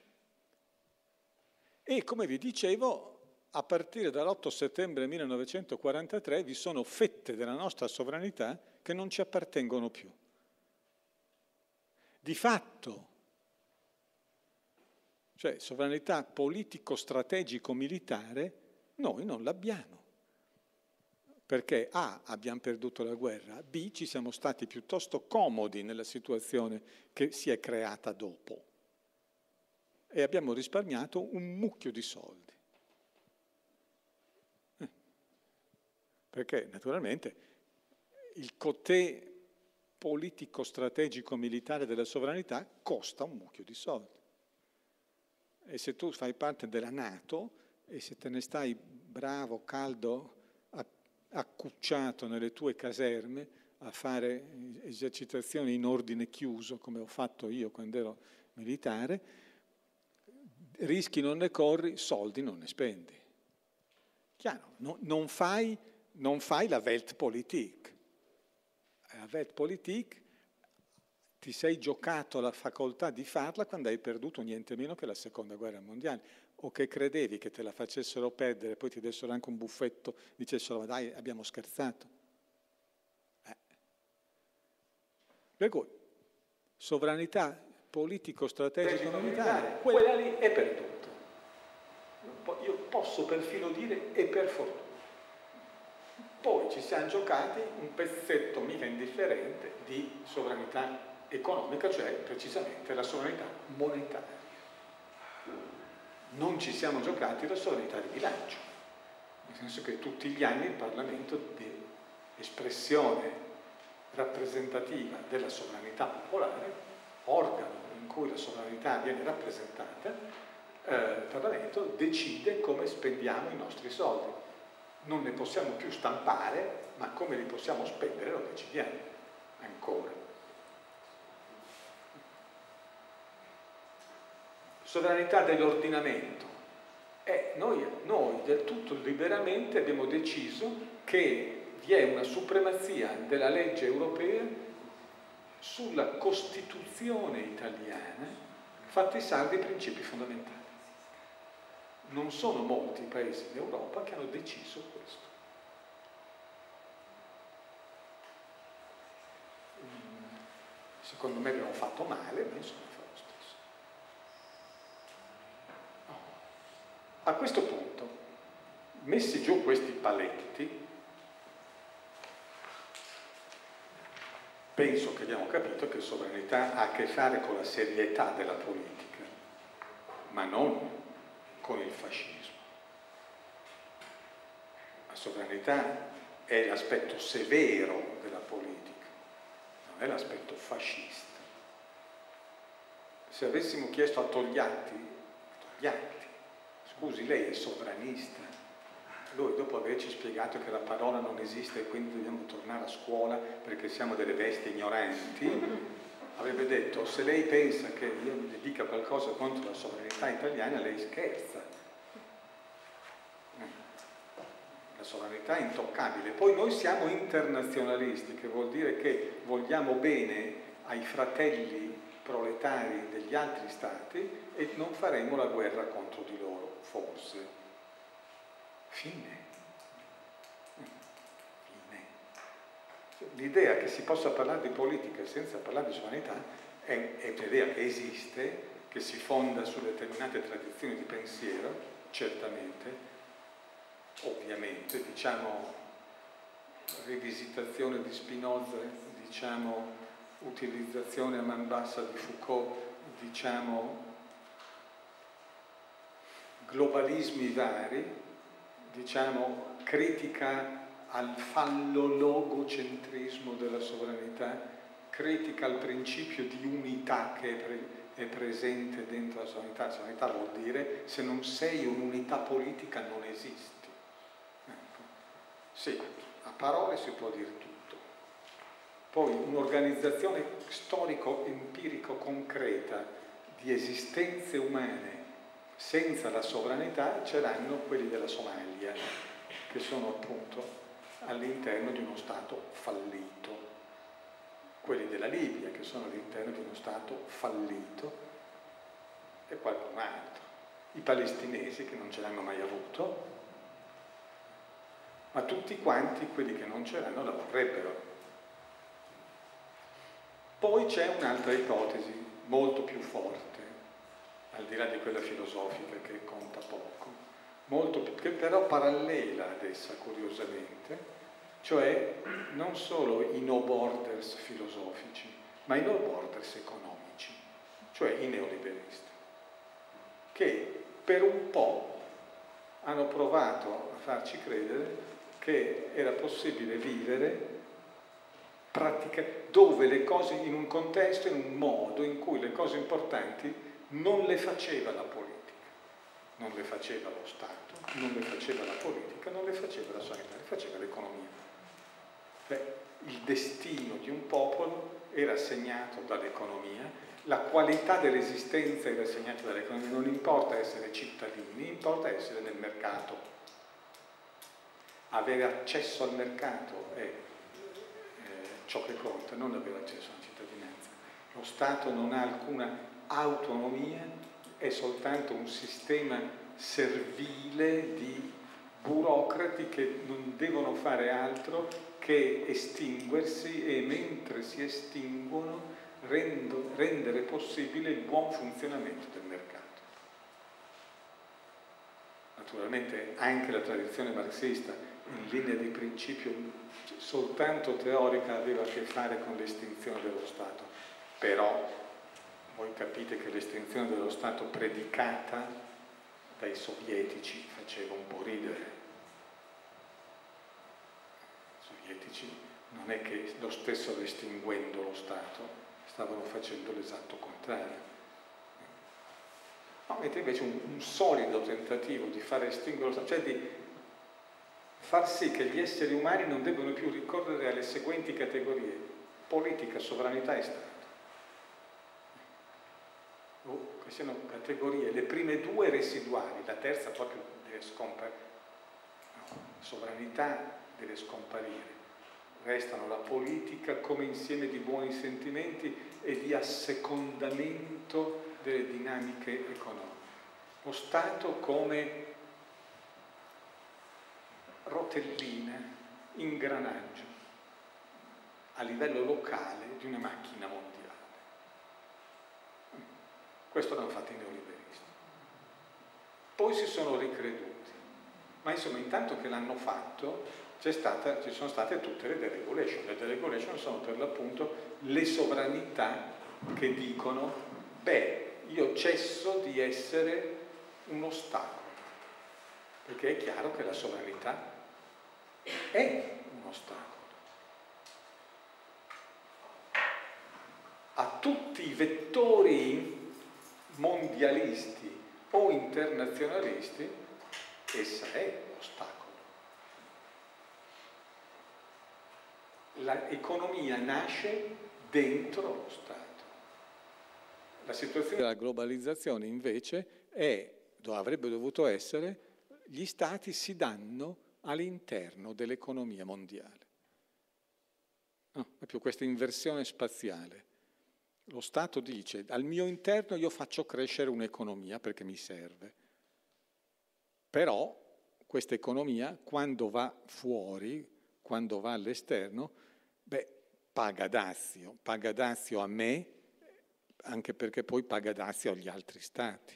E come vi dicevo, a partire dall'otto settembre millenovecentoquarantatré vi sono fette della nostra sovranità che non ci appartengono più. Di fatto, cioè sovranità politico-strategico-militare, noi non l'abbiamo. Perché A, abbiamo perduto la guerra, B, ci siamo stati piuttosto comodi nella situazione che si è creata dopo e abbiamo risparmiato un mucchio di soldi. Eh. Perché naturalmente il cotè politico, strategico, militare della sovranità costa un mucchio di soldi. E se tu fai parte della NATO e se te ne stai bravo, caldo, accucciato nelle tue caserme a fare esercitazioni in ordine chiuso, come ho fatto io quando ero militare, rischi non ne corri, soldi non ne spendi. Chiaro, no, non, fai, non fai la Weltpolitik. La Weltpolitik ti sei giocato la facoltà di farla quando hai perduto niente meno che la seconda guerra mondiale, o che credevi che te la facessero perdere, poi ti dessero anche un buffetto, dicessero dai abbiamo scherzato. Eh. Per cui, sovranità politico-strategico-militare, quella lì è perduta. Io posso perfino dire è per fortuna. Poi ci siamo giocati un pezzetto mica indifferente di sovranità economica, cioè precisamente la sovranità monetaria. Non ci siamo giocati la sovranità di bilancio, nel senso che tutti gli anni il Parlamento, di espressione rappresentativa della sovranità popolare, organo in cui la sovranità viene rappresentata, eh, il Parlamento decide come spendiamo i nostri soldi. Non ne possiamo più stampare, ma come li possiamo spendere lo decidiamo ancora. Sovranità dell'ordinamento. Eh, noi, noi del tutto liberamente abbiamo deciso che vi è una supremazia della legge europea sulla Costituzione italiana, fatti salvi i principi fondamentali. Non sono molti i paesi in Europa che hanno deciso questo. Secondo me abbiamo fatto male, ma insomma fa lo stesso. No. A questo punto, messi giù questi paletti, penso che abbiamo capito che sovranità ha a che fare con la serietà della politica, ma non con il fascismo. La sovranità è l'aspetto severo della politica, non è l'aspetto fascista. Se avessimo chiesto a Togliatti, Togliatti, scusi, lei è sovranista, lui dopo averci spiegato che la parola non esiste e quindi dobbiamo tornare a scuola perché siamo delle bestie ignoranti, avrebbe detto, se lei pensa che io mi dica qualcosa contro la sovranità italiana, lei scherza. La sovranità è intoccabile. Poi noi siamo internazionalisti, che vuol dire che vogliamo bene ai fratelli proletari degli altri stati e non faremo la guerra contro di loro, forse. Fine. L'idea che si possa parlare di politica senza parlare di sovranità è, è un'idea che esiste, che si fonda su determinate tradizioni di pensiero, certamente, ovviamente, diciamo rivisitazione di Spinoza, diciamo utilizzazione a man bassa di Foucault, diciamo globalismi vari, diciamo critica al fallologocentrismo della sovranità, critica al principio di unità che è, pre è presente dentro la sovranità. La sovranità vuol dire se non sei un'unità politica non esisti. Ecco. Sì, a parole si può dire tutto. Poi un'organizzazione storico-empirico-concreta di esistenze umane senza la sovranità ce l'hanno quelli della Somalia, che sono appunto all'interno di uno Stato fallito, quelli della Libia che sono all'interno di uno Stato fallito e qualcun altro, i palestinesi che non ce l'hanno mai avuto, ma tutti quanti quelli che non ce l'hanno la vorrebbero. Poi c'è un'altra ipotesi molto più forte, al di là di quella filosofica che conta poco, molto più, che però parallela ad essa curiosamente, cioè non solo i no borders filosofici, ma i no borders economici, cioè i neoliberisti, che per un po' hanno provato a farci credere che era possibile vivere pratica, dove le cose, in un contesto, in un modo in cui le cose importanti non le faceva la politica, non le faceva lo Stato, non le faceva la politica, non le faceva la sanità, le faceva l'economia. Beh, il destino di un popolo era segnato dall'economia, la qualità dell'esistenza era segnata dall'economia, non importa essere cittadini, importa essere nel mercato. Avere accesso al mercato è eh, ciò che conta, non avere accesso alla cittadinanza. Lo Stato non ha alcuna autonomia, è soltanto un sistema servile di burocrati che non devono fare altro che estinguersi e mentre si estinguono rendo, rendere possibile il buon funzionamento del mercato. Naturalmente anche la tradizione marxista in linea di principio soltanto teorica aveva a che fare con l'estinzione dello Stato, però voi capite che l'estinzione dello Stato predicata dai sovietici faceva un po' ridere. I sovietici non è che lo stesso estinguendo lo Stato stavano facendo l'esatto contrario. No, mentre invece un, un solido tentativo di fare estinguere lo Stato, cioè di far sì che gli esseri umani non debbano più ricorrere alle seguenti categorie: politica, sovranità e Stato. Oh, queste sono categorie, le prime due residuali, la terza proprio deve scomparire. No, sovranità deve scomparire. Restano la politica come insieme di buoni sentimenti e di assecondamento delle dinamiche economiche. Lo Stato come rotellina, ingranaggio a livello locale di una macchina mondiale. Questo l'hanno fatto i neoliberisti. Poi si sono ricreduti, ma insomma intanto che l'hanno fatto c'è stata, ci sono state tutte le deregulation. Le deregulation sono per l'appunto le sovranità che dicono: beh, io cesso di essere un ostacolo, perché è chiaro che la sovranità è un ostacolo a tutti i vettori mondialisti o internazionalisti. Essa è ostacolo. L'economia nasce dentro lo Stato. La situazione della globalizzazione invece è, avrebbe dovuto essere, gli Stati si danno all'interno dell'economia mondiale. No, proprio questa inversione spaziale. Lo Stato dice: al mio interno io faccio crescere un'economia perché mi serve. Però questa economia, quando va fuori, quando va all'esterno, beh, paga dazio, paga dazio a me, anche perché poi paga dazio agli altri Stati.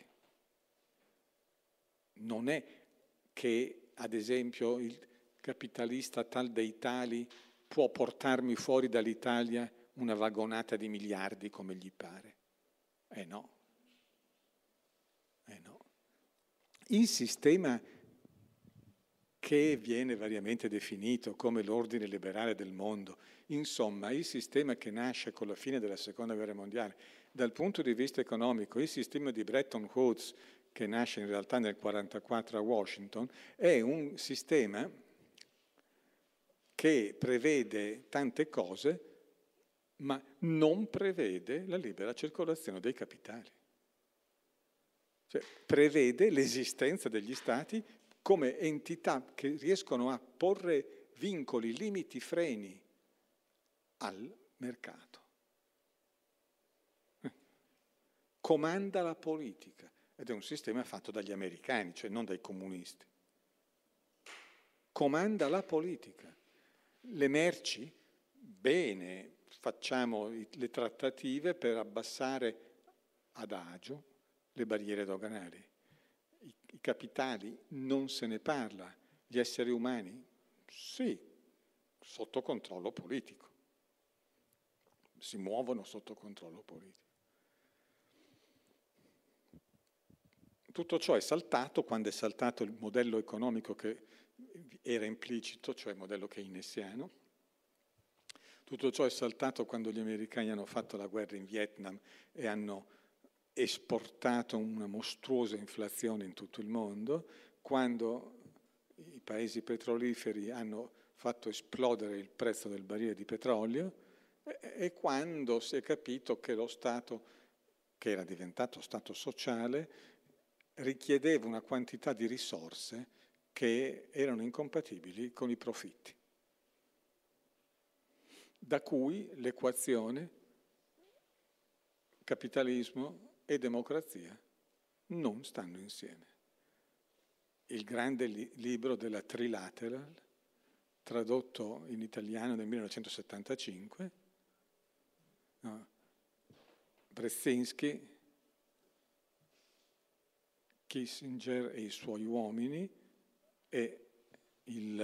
Non è che, ad esempio, il capitalista tal dei tali può portarmi fuori dall'Italia una vagonata di miliardi come gli pare. Eh no. Eh no. Il sistema che viene variamente definito come l'ordine liberale del mondo, insomma, il sistema che nasce con la fine della Seconda Guerra Mondiale, dal punto di vista economico, il sistema di Bretton Woods, che nasce in realtà nel millenovecentoquarantaquattro a Washington, è un sistema che prevede tante cose, ma non prevede la libera circolazione dei capitali. Cioè, prevede l'esistenza degli Stati come entità che riescono a porre vincoli, limiti, freni al mercato. Comanda la politica, ed è un sistema fatto dagli americani, cioè non dai comunisti. Comanda la politica. Le merci, bene, facciamo le trattative per abbassare ad agio le barriere doganali. I, i capitali non se ne parla, gli esseri umani sì, sotto controllo politico, si muovono sotto controllo politico. Tutto ciò è saltato quando è saltato il modello economico che era implicito, cioè il modello keynesiano. Tutto ciò è saltato quando gli americani hanno fatto la guerra in Vietnam e hanno esportato una mostruosa inflazione in tutto il mondo, quando i paesi petroliferi hanno fatto esplodere il prezzo del barile di petrolio e, e quando si è capito che lo Stato, che era diventato Stato sociale, richiedeva una quantità di risorse che erano incompatibili con i profitti. Da cui l'equazione capitalismo e democrazia non stanno insieme. Il grande li- libro della Trilateral, tradotto in italiano nel millenovecentosettantacinque, no, Brzezinski, Kissinger e i suoi uomini, e, il,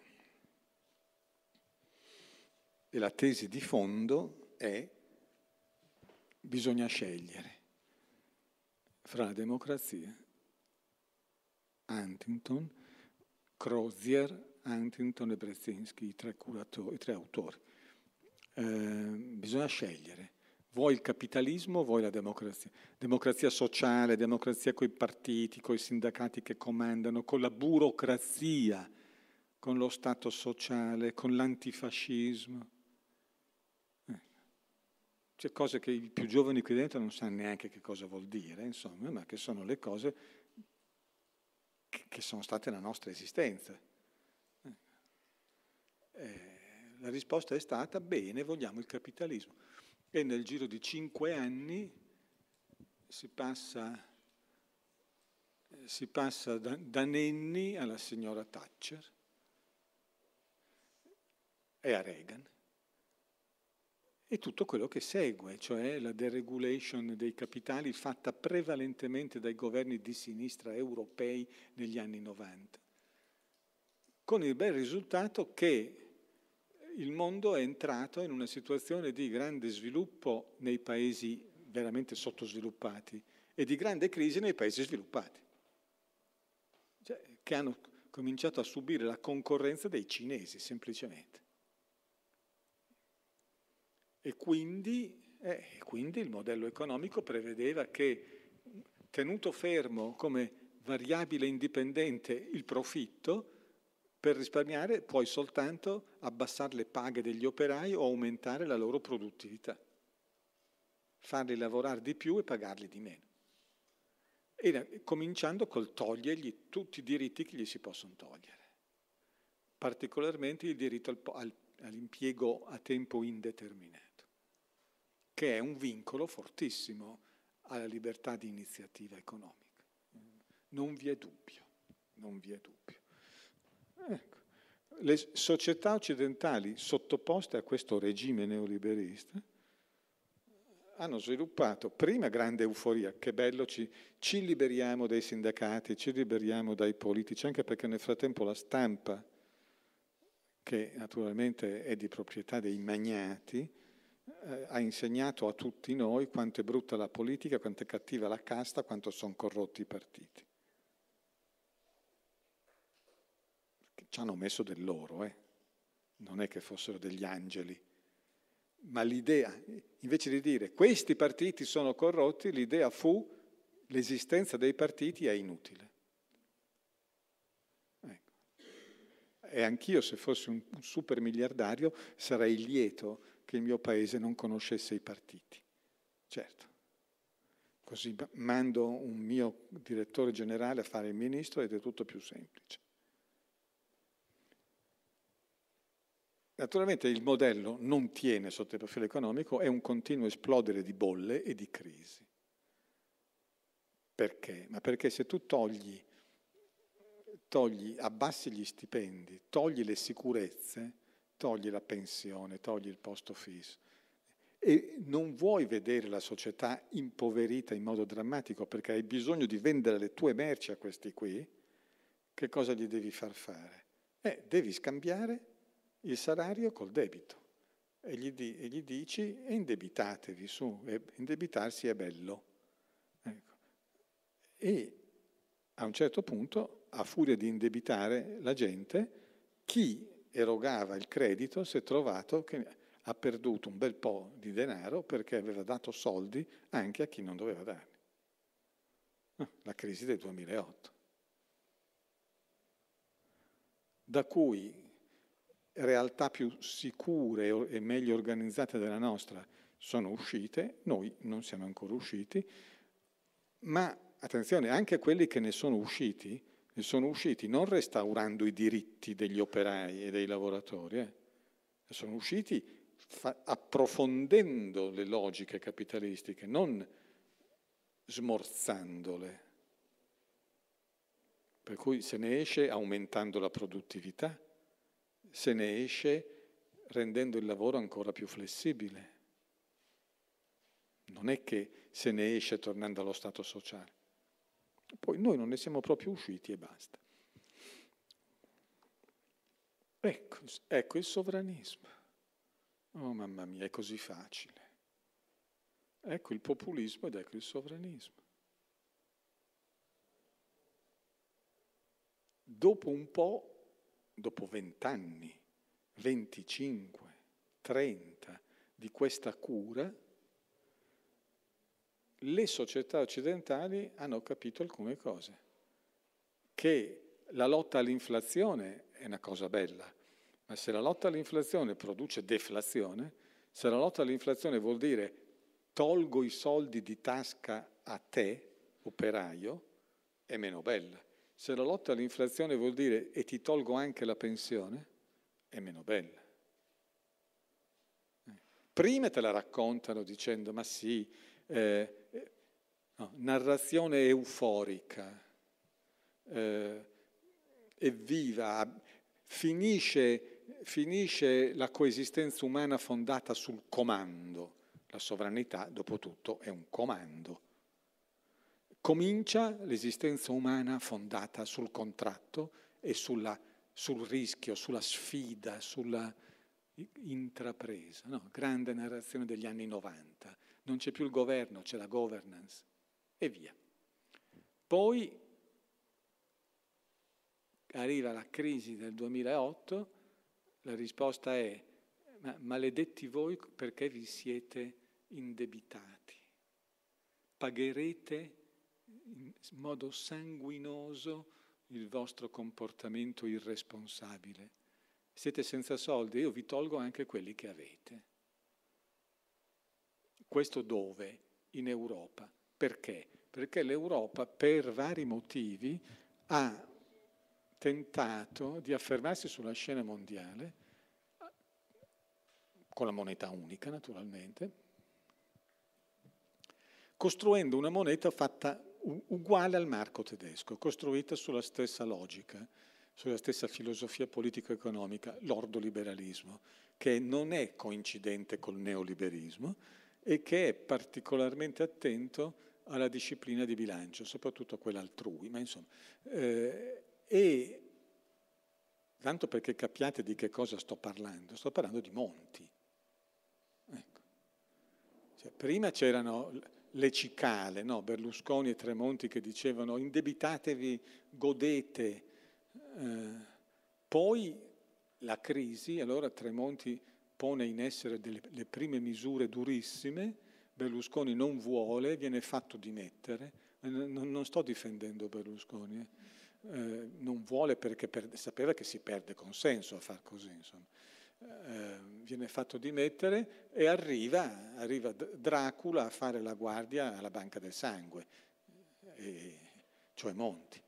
e la tesi di fondo è: bisogna scegliere fra la democrazia, Huntington, Crozier, Huntington e Brzezinski, i tre, curatori, i tre autori. Eh, bisogna scegliere. Vuoi il capitalismo, vuoi la democrazia. Democrazia sociale, democrazia coi partiti, coi sindacati che comandano, con la burocrazia, con lo Stato sociale, con l'antifascismo. C'è cose che i più giovani qui dentro non sanno neanche che cosa vuol dire, insomma, ma che sono le cose che, che sono state la nostra esistenza. Eh, la risposta è stata: bene, vogliamo il capitalismo. E nel giro di cinque anni si passa, si passa da, da Nenni alla signora Thatcher e a Reagan. E tutto quello che segue, cioè la deregulation dei capitali fatta prevalentemente dai governi di sinistra europei negli anni novanta, con il bel risultato che il mondo è entrato in una situazione di grande sviluppo nei paesi veramente sottosviluppati e di grande crisi nei paesi sviluppati, cioè, che hanno cominciato a subire la concorrenza dei cinesi, semplicemente. E quindi, eh, quindi il modello economico prevedeva che, tenuto fermo come variabile indipendente il profitto, per risparmiare puoi soltanto abbassare le paghe degli operai o aumentare la loro produttività, farli lavorare di più e pagarli di meno. E cominciando col togliergli tutti i diritti che gli si possono togliere, particolarmente il diritto al, al, all'impiego a tempo indeterminato, che è un vincolo fortissimo alla libertà di iniziativa economica. Non vi è dubbio, non vi è dubbio. Ecco. Le società occidentali sottoposte a questo regime neoliberista hanno sviluppato prima grande euforia, che bello, ci, ci liberiamo dai sindacati, ci liberiamo dai politici, anche perché nel frattempo la stampa, che naturalmente è di proprietà dei magnati, eh, ha insegnato a tutti noi quanto è brutta la politica, quanto è cattiva la casta, quanto sono corrotti i partiti. Ci hanno messo del loro, eh. Non è che fossero degli angeli, ma l'idea, invece di dire questi partiti sono corrotti, l'idea fu: l'esistenza dei partiti è inutile. Ecco. E anch'io, se fossi un, un super miliardario, sarei lieto che il mio paese non conoscesse i partiti. Certo. Così mando un mio direttore generale a fare il ministro ed è tutto più semplice. Naturalmente il modello non tiene sotto il profilo economico, è un continuo esplodere di bolle e di crisi. Perché? Ma perché se tu togli, togli, abbassi gli stipendi, togli le sicurezze, togli la pensione, togli il posto fisso, e non vuoi vedere la società impoverita in modo drammatico perché hai bisogno di vendere le tue merci a questi qui, che cosa gli devi far fare? Eh, devi scambiare il salario col debito e gli, di, e gli dici: e indebitatevi su, e indebitarsi è bello. Ecco. E a un certo punto, a furia di indebitare la gente, chi erogava il credito si è trovato che ha perduto un bel po' di denaro perché aveva dato soldi anche a chi non doveva darli. La crisi del duemilaotto, da cui realtà più sicure e meglio organizzate della nostra sono uscite, noi non siamo ancora usciti, ma attenzione, anche quelli che ne sono usciti, ne sono usciti non restaurando i diritti degli operai e dei lavoratori, eh. sono usciti fa- approfondendo le logiche capitalistiche, non smorzandole. Per cui se ne esce aumentando la produttività, se ne esce rendendo il lavoro ancora più flessibile. Non è che se ne esce tornando allo stato sociale. Poi noi non ne siamo proprio usciti e basta. Ecco, ecco il sovranismo. Oh mamma mia, è così facile. Ecco il populismo ed ecco il sovranismo. Dopo un po', dopo vent'anni, venticinque, trenta di questa cura, le società occidentali hanno capito alcune cose. Che la lotta all'inflazione è una cosa bella, ma se la lotta all'inflazione produce deflazione, se la lotta all'inflazione vuol dire tolgo i soldi di tasca a te, operaio, è meno bella. Se la lotta all'inflazione vuol dire e ti tolgo anche la pensione, è meno bella. Prima te la raccontano dicendo, ma sì, eh, no, narrazione euforica, eh, evviva, finisce, finisce la coesistenza umana fondata sul comando. La sovranità, dopo tutto, è un comando. Comincia l'esistenza umana fondata sul contratto e sulla, sul rischio, sulla sfida, sulla intrapresa. No? Grande narrazione degli anni novanta. Non c'è più il governo, c'è la governance e via. Poi arriva la crisi del duemilaotto, la risposta è ma maledetti voi perché vi siete indebitati. Pagherete in modo sanguinoso il vostro comportamento irresponsabile. Siete senza soldi, io vi tolgo anche quelli che avete. Questo dove? In Europa. Perché? Perché l'Europa, per vari motivi, ha tentato di affermarsi sulla scena mondiale, con la moneta unica naturalmente, costruendo una moneta fatta uguale al marco tedesco, costruita sulla stessa logica, sulla stessa filosofia politico-economica, l'ordoliberalismo, che non è coincidente col neoliberismo e che è particolarmente attento alla disciplina di bilancio, soprattutto quella altrui, ma insomma, eh, e tanto perché capiate di che cosa sto parlando, sto parlando di monti. Ecco. Cioè, prima c'erano le cicale, no? Berlusconi e Tremonti che dicevano indebitatevi, godete, eh, poi la crisi, allora Tremonti pone in essere delle, le prime misure durissime, Berlusconi non vuole, viene fatto dimettere, non, non sto difendendo Berlusconi, eh. Eh, non vuole perché per, sapeva che si perde consenso a far così, insomma. Eh, viene fatto dimettere e arriva, arriva Dracula a fare la guardia alla Banca del Sangue, e, cioè Monti.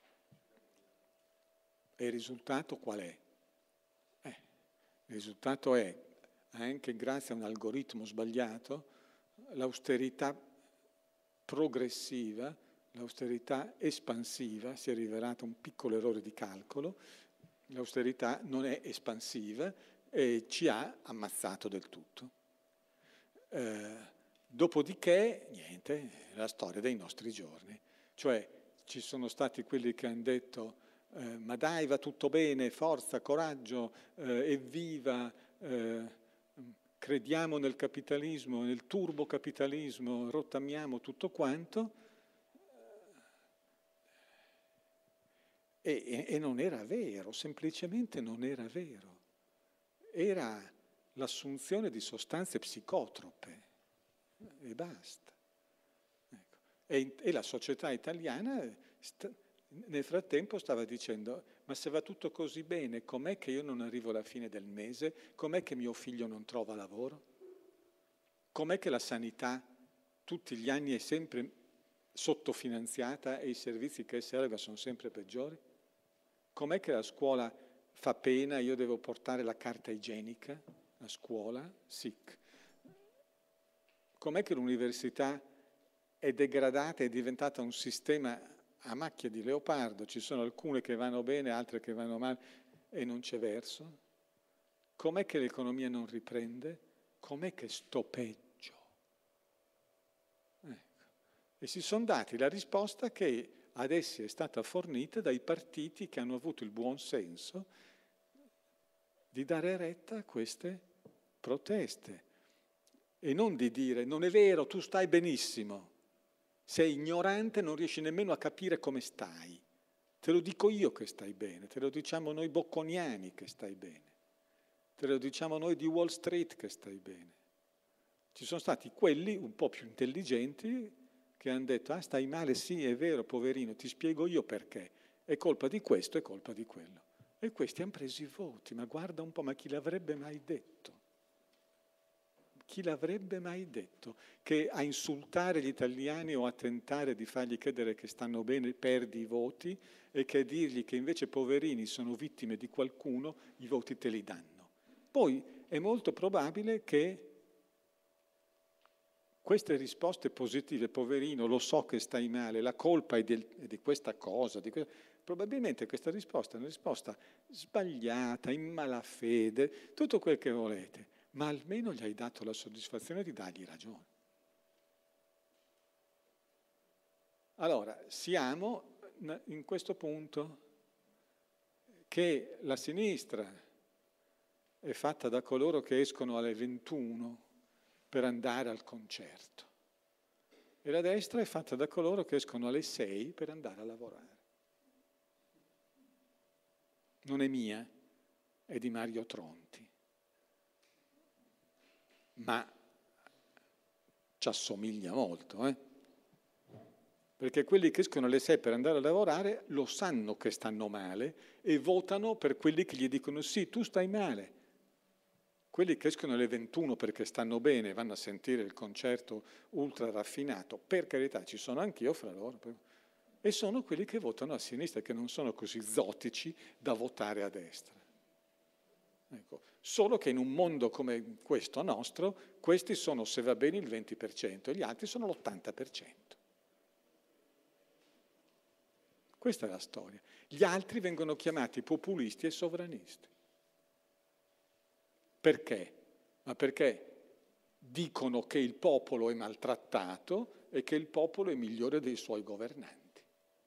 E il risultato qual è? Eh, il risultato è, anche grazie a un algoritmo sbagliato, l'austerità progressiva, l'austerità espansiva, si è rivelato un piccolo errore di calcolo, l'austerità non è espansiva e ci ha ammazzato del tutto. Eh, dopodiché, niente, è la storia dei nostri giorni. Cioè, ci sono stati quelli che hanno detto eh, ma dai, va tutto bene, forza, coraggio, eh, evviva, eh, crediamo nel capitalismo, nel turbocapitalismo, rottamiamo tutto quanto. E, e non era vero, semplicemente non era vero. Era l'assunzione di sostanze psicotrope e basta. Ecco. E, e la società italiana sta, nel frattempo stava dicendo: ma se va tutto così bene, com'è che io non arrivo alla fine del mese? Com'è che mio figlio non trova lavoro? Com'è che la sanità tutti gli anni è sempre sottofinanziata e i servizi che essa eroga sono sempre peggiori? Com'è che la scuola fa pena, io devo portare la carta igienica a scuola? Sic. Com'è che l'università è degradata, è diventata un sistema a macchia di leopardo? Ci sono alcune che vanno bene, altre che vanno male e non c'è verso. Com'è che l'economia non riprende? Com'è che sto peggio? Ecco. E si sono dati la risposta che ad essi è stata fornita dai partiti che hanno avuto il buon senso di dare retta a queste proteste e non di dire: non è vero, tu stai benissimo, sei ignorante, non riesci nemmeno a capire come stai, te lo dico io che stai bene, te lo diciamo noi bocconiani che stai bene, te lo diciamo noi di Wall Street che stai bene. Ci sono stati quelli un po' più intelligenti che hanno detto: ah, stai male, sì, è vero, poverino, ti spiego io perché, è colpa di questo, è colpa di quello. E questi hanno preso i voti, ma guarda un po', ma chi l'avrebbe mai detto? Chi l'avrebbe mai detto che a insultare gli italiani o a tentare di fargli credere che stanno bene perdi i voti e che a dirgli che invece poverini sono vittime di qualcuno, i voti te li danno? Poi è molto probabile che queste risposte positive, poverino, lo so che stai male, la colpa è, del, è di questa cosa, di que- probabilmente questa risposta è una risposta sbagliata, in malafede, tutto quel che volete, ma almeno gli hai dato la soddisfazione di dargli ragione. Allora, siamo in questo punto che la sinistra è fatta da coloro che escono alle ventuno per andare al concerto e la destra è fatta da coloro che escono alle sei per andare a lavorare. Non è mia, è di Mario Tronti, ma ci assomiglia molto, eh? Perché quelli che escono alle sei per andare a lavorare lo sanno che stanno male e votano per quelli che gli dicono: sì, tu stai male. Quelli che escono alle ventuno perché stanno bene, vanno a sentire il concerto ultra raffinato, per carità, ci sono anch'io fra loro, e sono quelli che votano a sinistra, che non sono così zotici da votare a destra. Ecco. Solo che in un mondo come questo nostro, questi sono, se va bene, il venti per cento e gli altri sono l'ottanta per cento. Questa è la storia. Gli altri vengono chiamati populisti e sovranisti. Perché? Ma perché dicono che il popolo è maltrattato e che il popolo è migliore dei suoi governanti.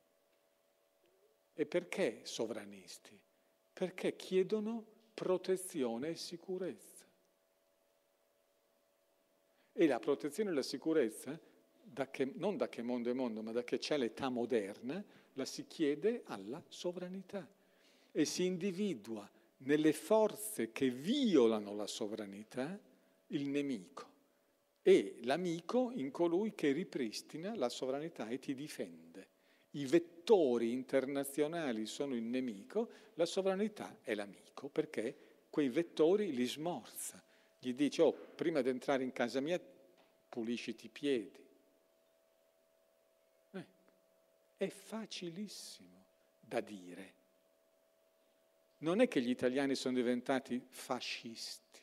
E perché sovranisti? Perché chiedono protezione e sicurezza. E la protezione e la sicurezza, da che, non da che mondo è mondo, ma da che c'è l'età moderna, la si chiede alla sovranità e si individua nelle forze che violano la sovranità il nemico e l'amico in colui che ripristina la sovranità e ti difende. I vettori internazionali sono il nemico, la sovranità è l'amico, perché quei vettori li smorza. Gli dice: oh, prima di entrare in casa mia pulisciti i piedi. Eh, è facilissimo da dire. Non è che gli italiani sono diventati fascisti.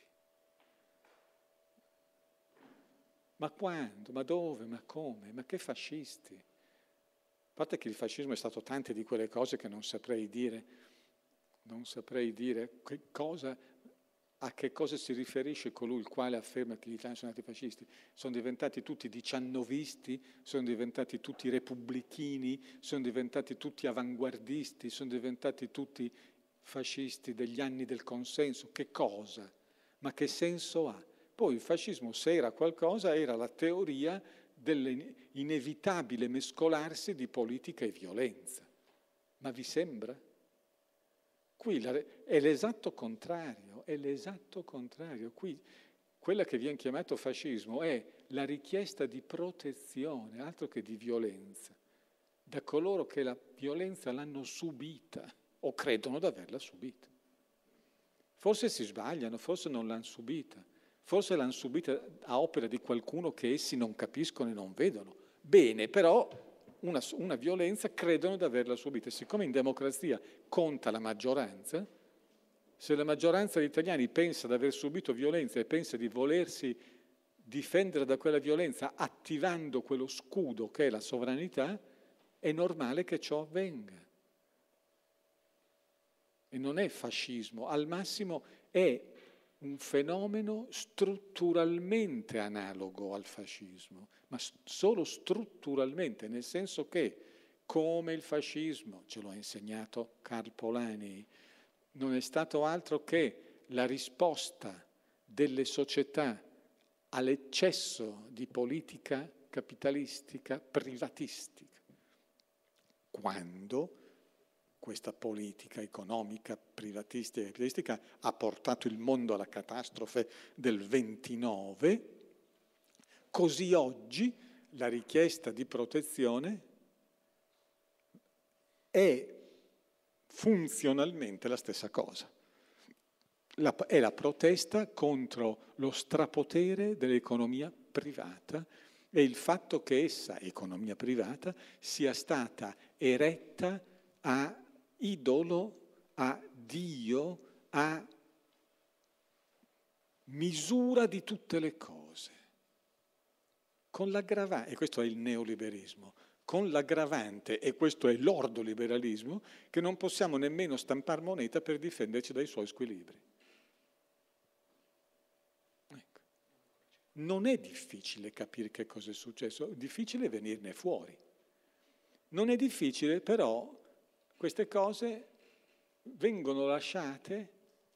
Ma quando? Ma dove? Ma come? Ma che fascisti? A parte che il fascismo è stato tante di quelle cose che non saprei dire, non saprei dire che cosa, a che cosa si riferisce colui il quale afferma che gli italiani sono stati fascisti. Sono diventati tutti diciannovisti, sono diventati tutti repubblichini, sono diventati tutti avanguardisti, sono diventati tutti fascisti degli anni del consenso. Che cosa? Ma che senso ha? Poi il fascismo, se era qualcosa, era la teoria dell'inevitabile mescolarsi di politica e violenza. Ma vi sembra? Qui è l'esatto contrario, è l'esatto contrario. Qui quella che viene chiamato fascismo è la richiesta di protezione, altro che di violenza, da coloro che la violenza l'hanno subita o credono di averla subita. Forse si sbagliano, forse non l'hanno subita, forse l'hanno subita a opera di qualcuno che essi non capiscono e non vedono. Bene, però una, una violenza credono di averla subita. Siccome in democrazia conta la maggioranza, se la maggioranza degli italiani pensa di aver subito violenza e pensa di volersi difendere da quella violenza attivando quello scudo che è la sovranità, è normale che ciò avvenga. E non è fascismo, al massimo è un fenomeno strutturalmente analogo al fascismo, ma solo strutturalmente, nel senso che, come il fascismo, ce lo ha insegnato Karl Polanyi, non è stato altro che la risposta delle società all'eccesso di politica capitalistica privatistica. Quando questa politica economica privatistica e capitalistica ha portato il mondo alla catastrofe del ventinove, così oggi la richiesta di protezione è funzionalmente la stessa cosa. La, è la protesta contro lo strapotere dell'economia privata e il fatto che essa, economia privata, sia stata eretta a idolo, a Dio, a misura di tutte le cose. Con l'aggravante, e questo è il neoliberismo, con l'aggravante, e questo è l'ordoliberalismo, che non possiamo nemmeno stampare moneta per difenderci dai suoi squilibri. Ecco. Non è difficile capire che cosa è successo, è difficile venirne fuori. Non è difficile, però, queste cose vengono lasciate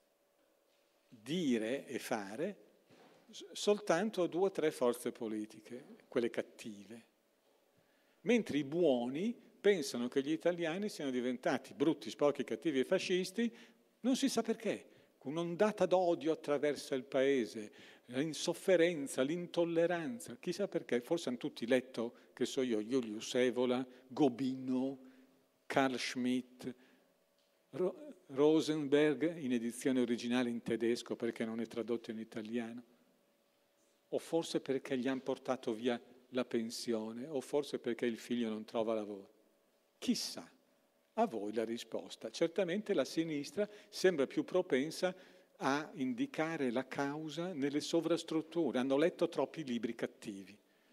dire e fare soltanto a due o tre forze politiche, quelle cattive. Mentre i buoni pensano che gli italiani siano diventati brutti, sporchi, cattivi e fascisti, non si sa perché. Un'ondata d'odio attraversa il paese, l'insofferenza, l'intolleranza, chissà perché. Forse hanno tutti letto, che so io, Julius Evola, Gobino, Carl Schmitt, Ro- Rosenberg in edizione originale in tedesco perché non è tradotto in italiano, o forse perché gli hanno portato via la pensione, o forse perché il figlio non trova lavoro. Chissà, a voi la risposta. Certamente la sinistra sembra più propensa a indicare la causa nelle sovrastrutture, hanno letto troppi libri cattivi.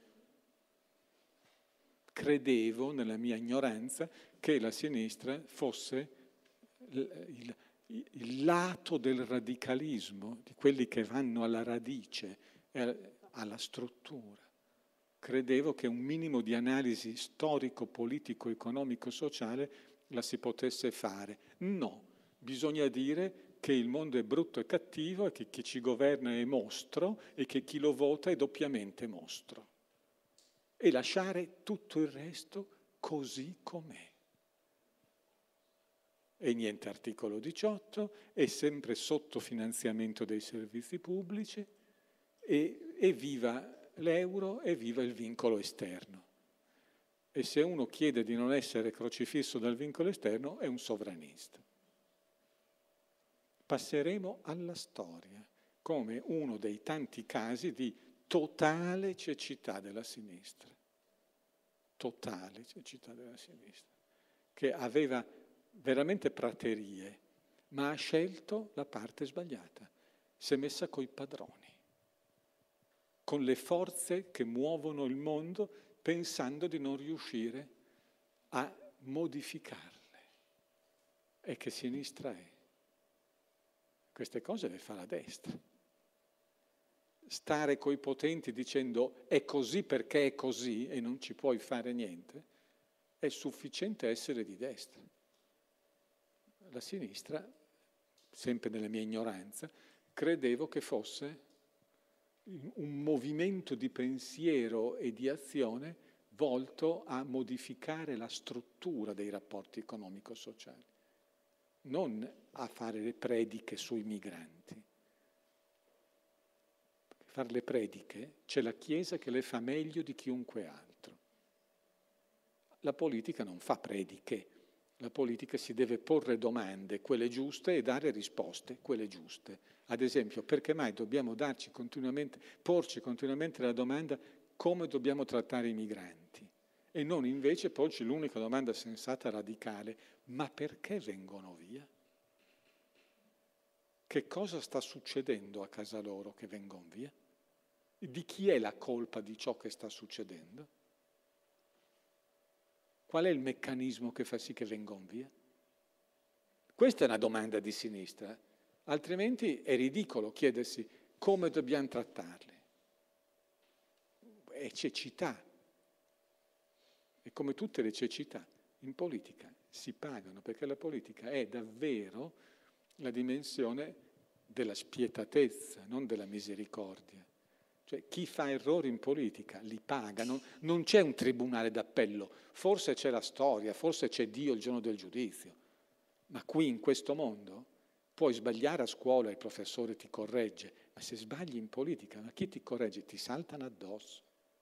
Credevo, nella mia ignoranza, che la sinistra fosse il, il, il lato del radicalismo, di quelli che vanno alla radice, alla struttura. Credevo che un minimo di analisi storico, politico, economico, sociale la si potesse fare. No, bisogna dire che il mondo è brutto e cattivo e che chi ci governa è mostro e che chi lo vota è doppiamente mostro. E lasciare tutto il resto così com'è. E niente articolo diciotto, è sempre sottofinanziamento dei servizi pubblici e, e viva l'euro e viva il vincolo esterno. E se uno chiede di non essere crocifisso dal vincolo esterno è un sovranista. Passeremo alla storia come uno dei tanti casi di totale cecità della sinistra, totale cecità della sinistra, che aveva veramente praterie, ma ha scelto la parte sbagliata, si è messa coi padroni, con le forze che muovono il mondo pensando di non riuscire a modificarle. E che sinistra è? Queste cose le fa la destra. Stare coi potenti dicendo è così perché è così e non ci puoi fare niente, è sufficiente essere di destra. La sinistra, sempre nella mia ignoranza, credevo che fosse un movimento di pensiero e di azione volto a modificare la struttura dei rapporti economico-sociali, non a fare le prediche sui migranti. fare le prediche c'è la Chiesa che le fa meglio di chiunque altro. La politica non fa prediche, la politica si deve porre domande, quelle giuste, e dare risposte, quelle giuste. Ad esempio, perché mai dobbiamo darci continuamente, porci continuamente la domanda come dobbiamo trattare i migranti? E non invece porci l'unica domanda sensata, radicale, ma perché vengono via? Che cosa sta succedendo a casa loro che vengono via? Di chi è la colpa di ciò che sta succedendo? Qual è il meccanismo che fa sì che vengono via? Questa è una domanda di sinistra, altrimenti è ridicolo chiedersi come dobbiamo trattarli. È cecità. E come tutte le cecità, in politica si pagano, perché la politica è davvero la dimensione della spietatezza, non della misericordia. Cioè chi fa errori in politica li paga, non, non c'è un tribunale d'appello, forse c'è la storia, forse c'è Dio il giorno del giudizio, ma qui in questo mondo puoi sbagliare a scuola, il professore ti corregge, ma se sbagli in politica, ma chi ti corregge? Ti saltano addosso.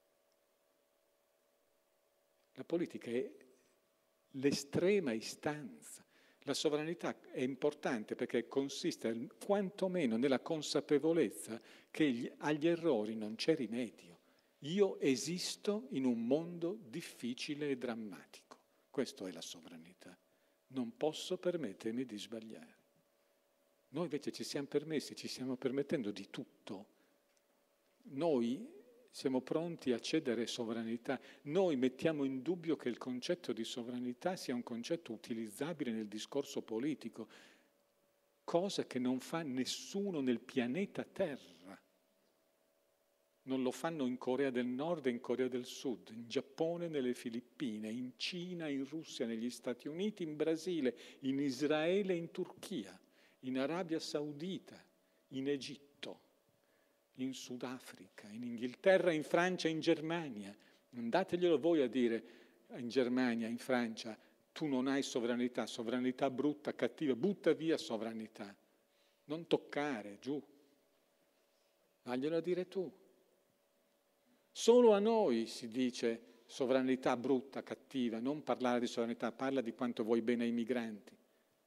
La politica è l'estrema istanza. La sovranità è importante perché consiste quantomeno nella consapevolezza che agli errori non c'è rimedio. Io esisto in un mondo difficile e drammatico. Questa è la sovranità. Non posso permettermi di sbagliare. Noi invece ci siamo permessi, ci stiamo permettendo di tutto. Noi siamo pronti a cedere sovranità. Noi mettiamo in dubbio che il concetto di sovranità sia un concetto utilizzabile nel discorso politico, cosa che non fa nessuno nel pianeta Terra. Non lo fanno in Corea del Nord e in Corea del Sud, in Giappone, nelle Filippine, in Cina, in Russia, negli Stati Uniti, in Brasile, in Israele, in Turchia, in Arabia Saudita, in Egitto, in Sudafrica, in Inghilterra, in Francia, in Germania. Andateglielo voi a dire in Germania, in Francia, tu non hai sovranità, sovranità brutta, cattiva, butta via sovranità. Non toccare, giù. Vaglielo a dire tu. Solo a noi si dice sovranità brutta, cattiva, non parlare di sovranità, parla di quanto vuoi bene ai migranti.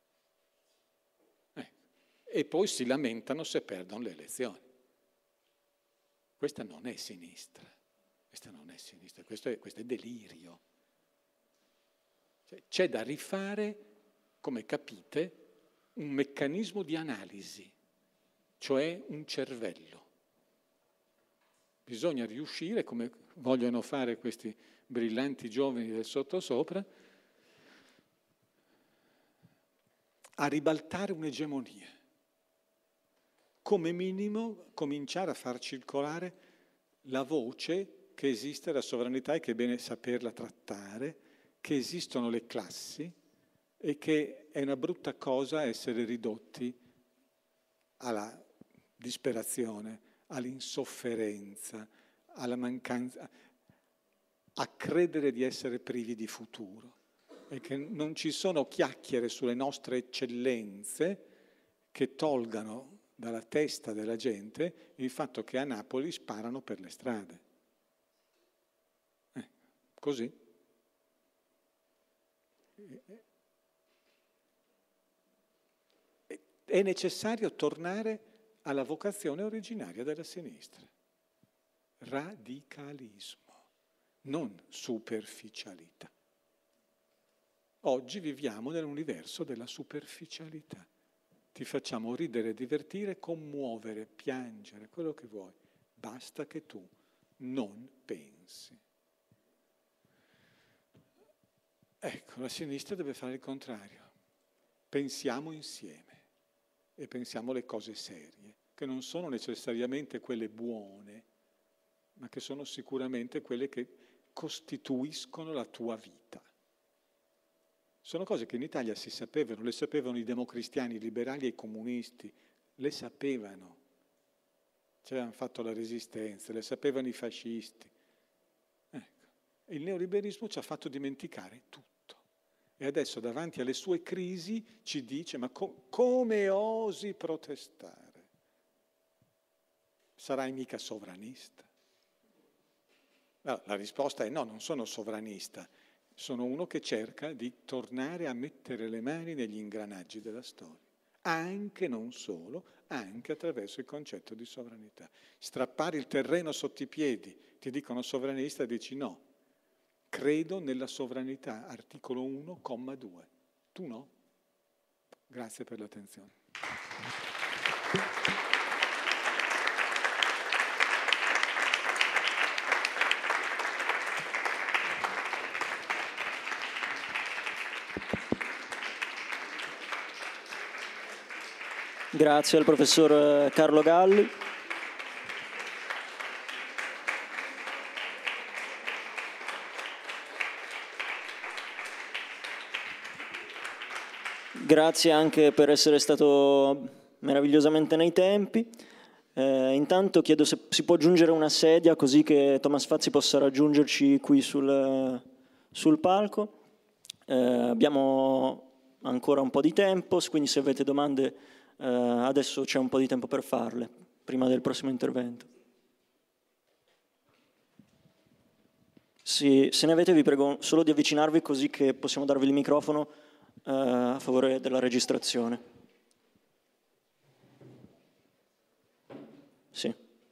Eh. E poi si lamentano se perdono le elezioni. Questa non è sinistra, questa non è sinistra, questo è, questo è delirio. Cioè, c'è da rifare, come capite, un meccanismo di analisi, cioè un cervello. Bisogna riuscire, come vogliono fare questi brillanti giovani del sottosopra, a ribaltare un'egemonia. Come minimo cominciare a far circolare la voce che esiste la sovranità e che è bene saperla trattare, che esistono le classi e che è una brutta cosa essere ridotti alla disperazione, all'insofferenza, alla mancanza, a credere di essere privi di futuro e che non ci sono chiacchiere sulle nostre eccellenze che tolgano dalla testa della gente il fatto che a Napoli sparano per le strade. Eh, così. È necessario tornare alla vocazione originaria della sinistra. Radicalismo, non superficialità. Oggi viviamo nell'universo della superficialità. Ti facciamo ridere, divertire, commuovere, piangere, quello che vuoi. Basta che tu non pensi. Ecco, la sinistra deve fare il contrario. Pensiamo insieme e pensiamo le cose serie, che non sono necessariamente quelle buone, ma che sono sicuramente quelle che costituiscono la tua vita. Sono cose che in Italia si sapevano, le sapevano i democristiani, i liberali e i comunisti, le sapevano. Ci avevano fatto la resistenza, le sapevano i fascisti. Ecco. E il neoliberismo ci ha fatto dimenticare tutto. E adesso davanti alle sue crisi ci dice, ma co- come osi protestare? sarai mica sovranista. No, la risposta è no, non sono sovranista, sono uno che cerca di tornare a mettere le mani negli ingranaggi della storia, anche, non solo, anche attraverso il concetto di sovranità. Strappare il terreno sotto i piedi, ti dicono sovranista, dici no, credo nella sovranità, articolo uno, comma due. Tu no? Grazie per l'attenzione. Grazie al professor Carlo Galli. Grazie anche per essere stato meravigliosamente nei tempi. Eh, intanto chiedo se si può aggiungere una sedia così che Thomas Fazzi possa raggiungerci qui sul, sul palco. Eh, abbiamo ancora un po' di tempo, quindi se avete domande eh, adesso c'è un po' di tempo per farle, prima del prossimo intervento. Sì, se ne avete vi prego solo di avvicinarvi così che possiamo darvi il microfono eh, a favore della registrazione. Sì.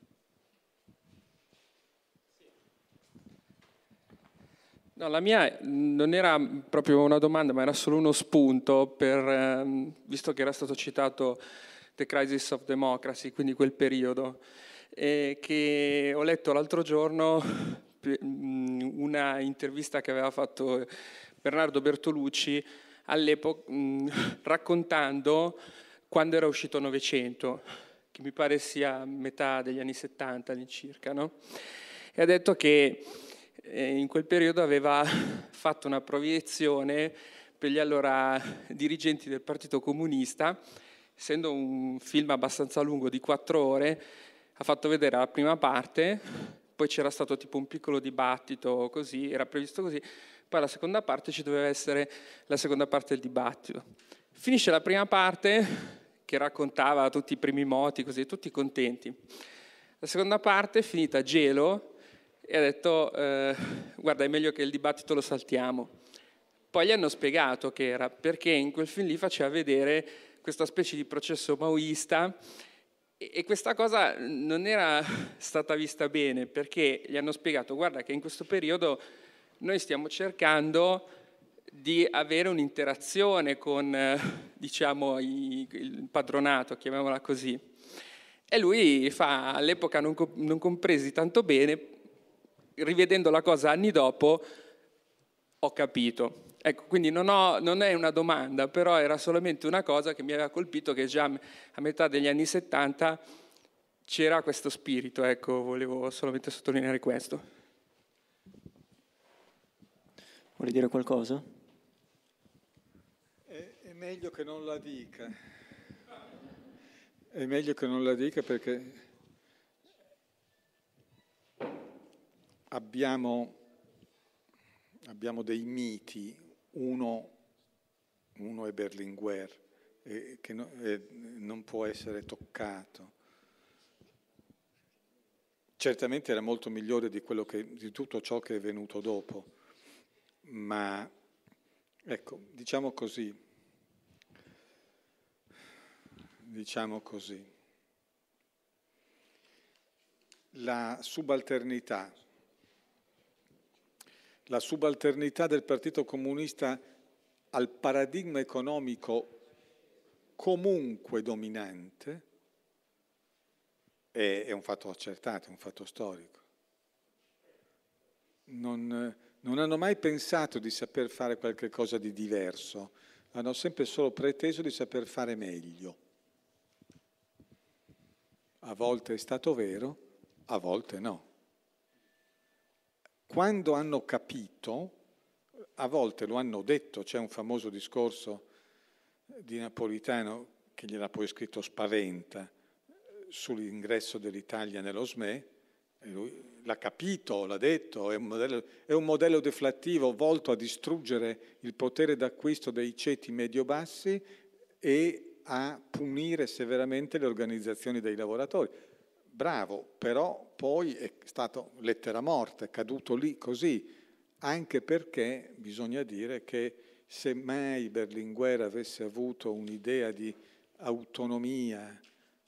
No, la mia non era proprio una domanda, ma era solo uno spunto, per, ehm, visto che era stato citato The Crisis of Democracy, quindi quel periodo, eh, che ho letto l'altro giorno una intervista che aveva fatto Bernardo Bertolucci all'epoca, raccontando quando era uscito Novecento, che mi pare sia metà degli anni settanta all'incirca, no? E ha detto che in quel periodo aveva fatto una proiezione per gli allora dirigenti del Partito Comunista, essendo un film abbastanza lungo di quattro ore, ha fatto vedere la prima parte, poi c'era stato tipo un piccolo dibattito così, era previsto così, poi la seconda parte ci doveva essere la seconda parte del dibattito. Finisce la prima parte che raccontava tutti i primi moti, così, tutti contenti. La seconda parte è finita a gelo, e ha detto eh, guarda, è meglio che il dibattito lo saltiamo. Poi gli hanno spiegato che era perché in quel film lì faceva vedere questa specie di processo maoista, e, e questa cosa non era stata vista bene, perché gli hanno spiegato guarda che in questo periodo noi stiamo cercando di avere un'interazione con eh, diciamo i, il padronato, chiamiamola così. E lui fa, all'epoca non, non compresi tanto bene, rivedendo la cosa anni dopo, ho capito. Ecco, quindi non, ho, non è una domanda, però era solamente una cosa che mi aveva colpito, che già a metà degli anni settanta c'era questo spirito, ecco, volevo solamente sottolineare questo. Vuoi dire qualcosa? È, è meglio che non la dica. È meglio che non la dica perché Abbiamo, abbiamo dei miti, uno, uno è Berlinguer, eh, che no, eh, non può essere toccato. Certamente era molto migliore di, quello che, di tutto ciò che è venuto dopo, ma ecco, diciamo così, diciamo così, la subalternità, La subalternità del Partito Comunista al paradigma economico comunque dominante è, è un fatto accertato, è un fatto storico. Non, non hanno mai pensato di saper fare qualche cosa di diverso, hanno sempre solo preteso di saper fare meglio. A volte è stato vero, a volte no. Quando hanno capito, a volte lo hanno detto, c'è un famoso discorso di Napolitano che gliel'ha poi scritto Spaventa sull'ingresso dell'Italia nello S M E, e lui l'ha capito, l'ha detto, è un modello, è un modello deflattivo volto a distruggere il potere d'acquisto dei ceti medio-bassi e a punire severamente le organizzazioni dei lavoratori. bravo, però poi è stato lettera morta, è caduto lì così, anche perché bisogna dire che se mai Berlinguer avesse avuto un'idea di autonomia,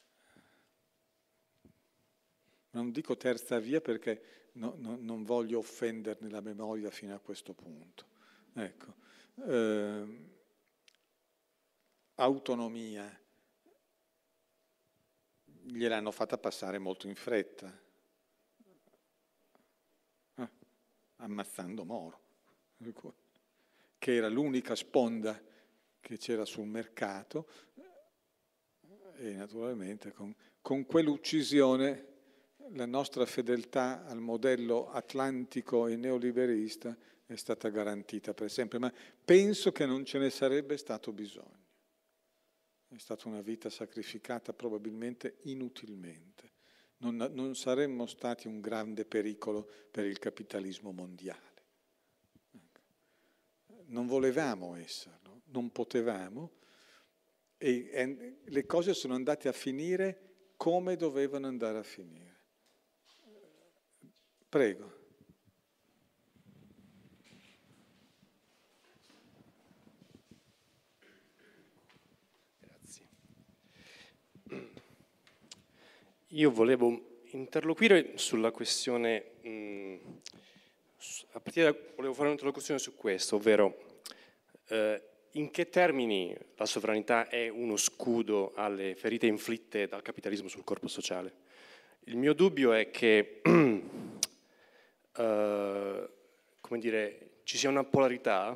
non dico terza via perché no, no, non voglio offenderne la memoria fino a questo punto, ecco, eh, autonomia, gliel'hanno fatta passare molto in fretta, eh, ammazzando Moro, che era l'unica sponda che c'era sul mercato, e naturalmente con, con quell'uccisione la nostra fedeltà al modello atlantico e neoliberista è stata garantita per sempre, ma penso che non ce ne sarebbe stato bisogno. È stata una vita sacrificata probabilmente inutilmente. Non, non saremmo stati un grande pericolo per il capitalismo mondiale. Non volevamo esserlo, non potevamo, e, e le cose sono andate a finire come dovevano andare a finire. Prego. Grazie. Io volevo interloquire sulla questione, mh, a partire da, volevo fare un'interlocuzione su questo, ovvero eh, in che termini la sovranità è uno scudo alle ferite inflitte dal capitalismo sul corpo sociale. Il mio dubbio è che Uh, come dire, ci sia una polarità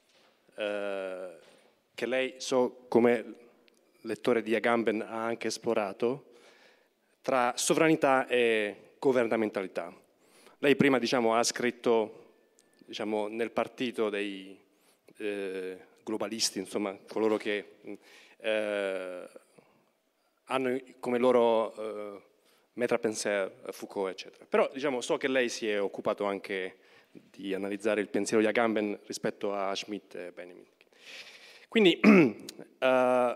uh, che lei, so come lettore di Agamben, ha anche esplorato, tra sovranità e governamentalità. Lei prima, diciamo, ha scritto, diciamo, nel partito dei eh, globalisti, insomma, coloro che eh, hanno come loro eh, maître à penser Foucault, eccetera. Però, diciamo, so che lei si è occupato anche di analizzare il pensiero di Agamben rispetto a Schmitt e Benjamin. Quindi uh,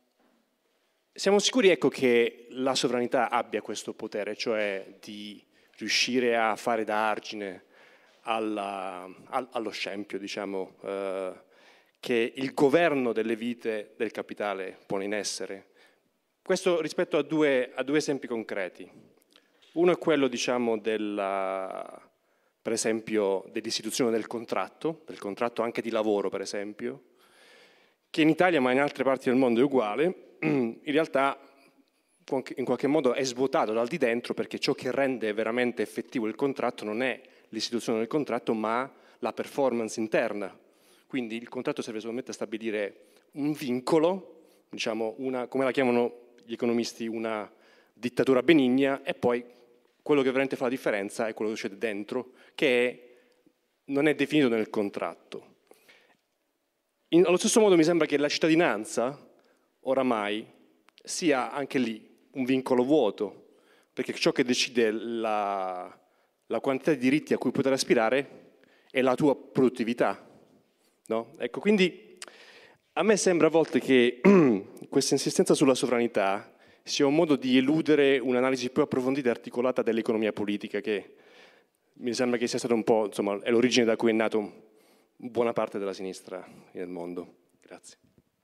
siamo sicuri, ecco, che la sovranità abbia questo potere, cioè di riuscire a fare da argine alla, al, allo scempio, diciamo, uh, che il governo delle vite del capitale pone in essere. Questo rispetto a due, a due esempi concreti. Uno è quello, diciamo, della, per esempio, dell'istituzione del contratto, del contratto anche di lavoro, per esempio, che in Italia, ma in altre parti del mondo è uguale, in realtà in qualche modo è svuotato dal di dentro, perché ciò che rende veramente effettivo il contratto non è l'istituzione del contratto, ma la performance interna. Quindi il contratto serve solamente a stabilire un vincolo, diciamo, una, come la chiamano gli economisti, una dittatura benigna, e poi quello che veramente fa la differenza è quello che succede dentro, che è, non è definito nel contratto. In, allo stesso modo mi sembra che la cittadinanza, oramai, sia anche lì un vincolo vuoto, perché ciò che decide la, la quantità di diritti a cui poter aspirare è la tua produttività. No? Ecco, quindi a me sembra a volte che questa insistenza sulla sovranità sia un modo di eludere un'analisi più approfondita e articolata dell'economia politica, che mi sembra che sia stato un po', insomma, è l'origine da cui è nato buona parte della sinistra nel mondo. Grazie.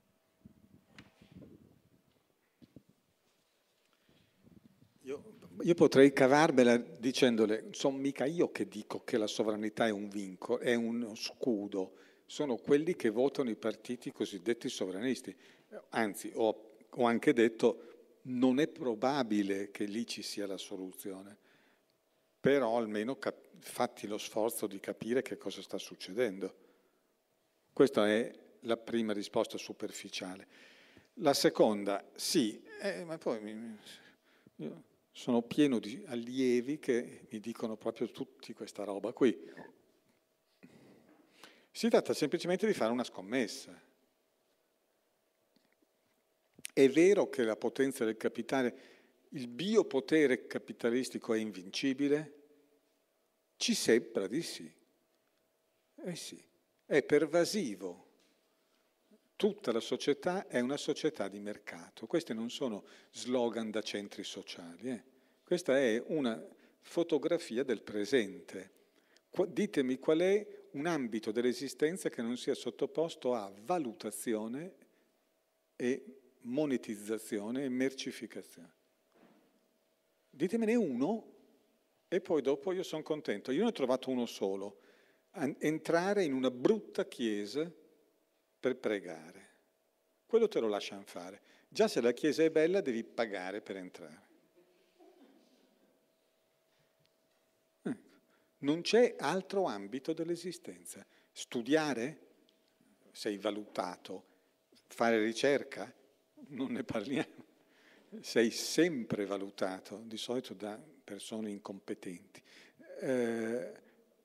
Io, io potrei cavarmela dicendole, sono mica io che dico che la sovranità è un vincolo, è uno scudo. Sono quelli che votano i partiti cosiddetti sovranisti. Anzi, ho, ho anche detto, non è probabile che lì ci sia la soluzione, però almeno cap- fatti lo sforzo di capire che cosa sta succedendo. Questa è la prima risposta superficiale. La seconda, sì, eh, ma poi mi, io sono pieno di allievi che mi dicono proprio tutti questa roba qui. Si tratta semplicemente di fare una scommessa. È vero che la potenza del capitale, il biopotere capitalistico è invincibile? Ci sembra di sì. Eh sì, è pervasivo. Tutta la società è una società di mercato. Questi non sono slogan da centri sociali. Eh. Questa è una fotografia del presente. Ditemi qual è un ambito dell'esistenza che non sia sottoposto a valutazione e monetizzazione e mercificazione. Ditemene uno e poi dopo io sono contento. Io ne ho trovato uno solo, entrare in una brutta chiesa per pregare. Quello te lo lasciano fare. Già se la chiesa è bella devi pagare per entrare. Non c'è altro ambito dell'esistenza. Studiare? Sei valutato. Fare ricerca? Non ne parliamo. Sei sempre valutato, di solito da persone incompetenti. Eh,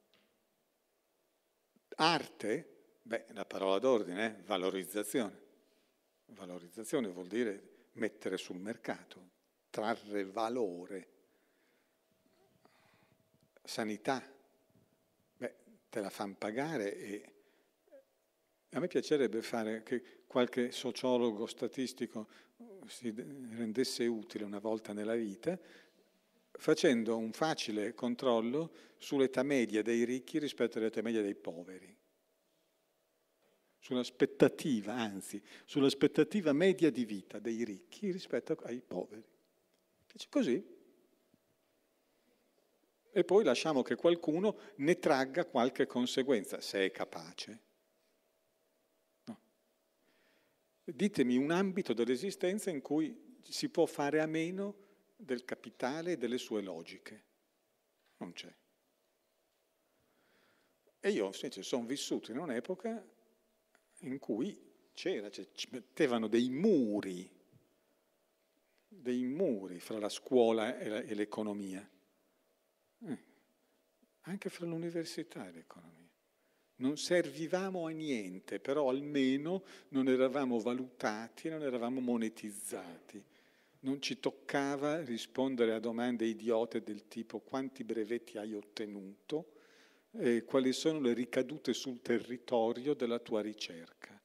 arte? Beh, la parola d'ordine è valorizzazione. Valorizzazione vuol dire mettere sul mercato, trarre valore. Sanità, beh, te la fanno pagare e a me piacerebbe fare che qualche sociologo statistico si rendesse utile una volta nella vita facendo un facile controllo sull'età media dei ricchi rispetto all'età media dei poveri. Sull'aspettativa, anzi, sull'aspettativa media di vita dei ricchi rispetto ai poveri. Dice così. E poi lasciamo che qualcuno ne tragga qualche conseguenza, se è capace. No. Ditemi un ambito dell'esistenza in cui si può fare a meno del capitale e delle sue logiche. Non c'è. E io invece sono vissuto in un'epoca in cui c'era, cioè, ci mettevano dei muri, dei muri fra la scuola e, la, e l'economia. Eh, anche fra l'università e l'economia. Non servivamo a niente, però almeno non eravamo valutati e non eravamo monetizzati. Non ci toccava rispondere a domande idiote del tipo quanti brevetti hai ottenuto e quali sono le ricadute sul territorio della tua ricerca.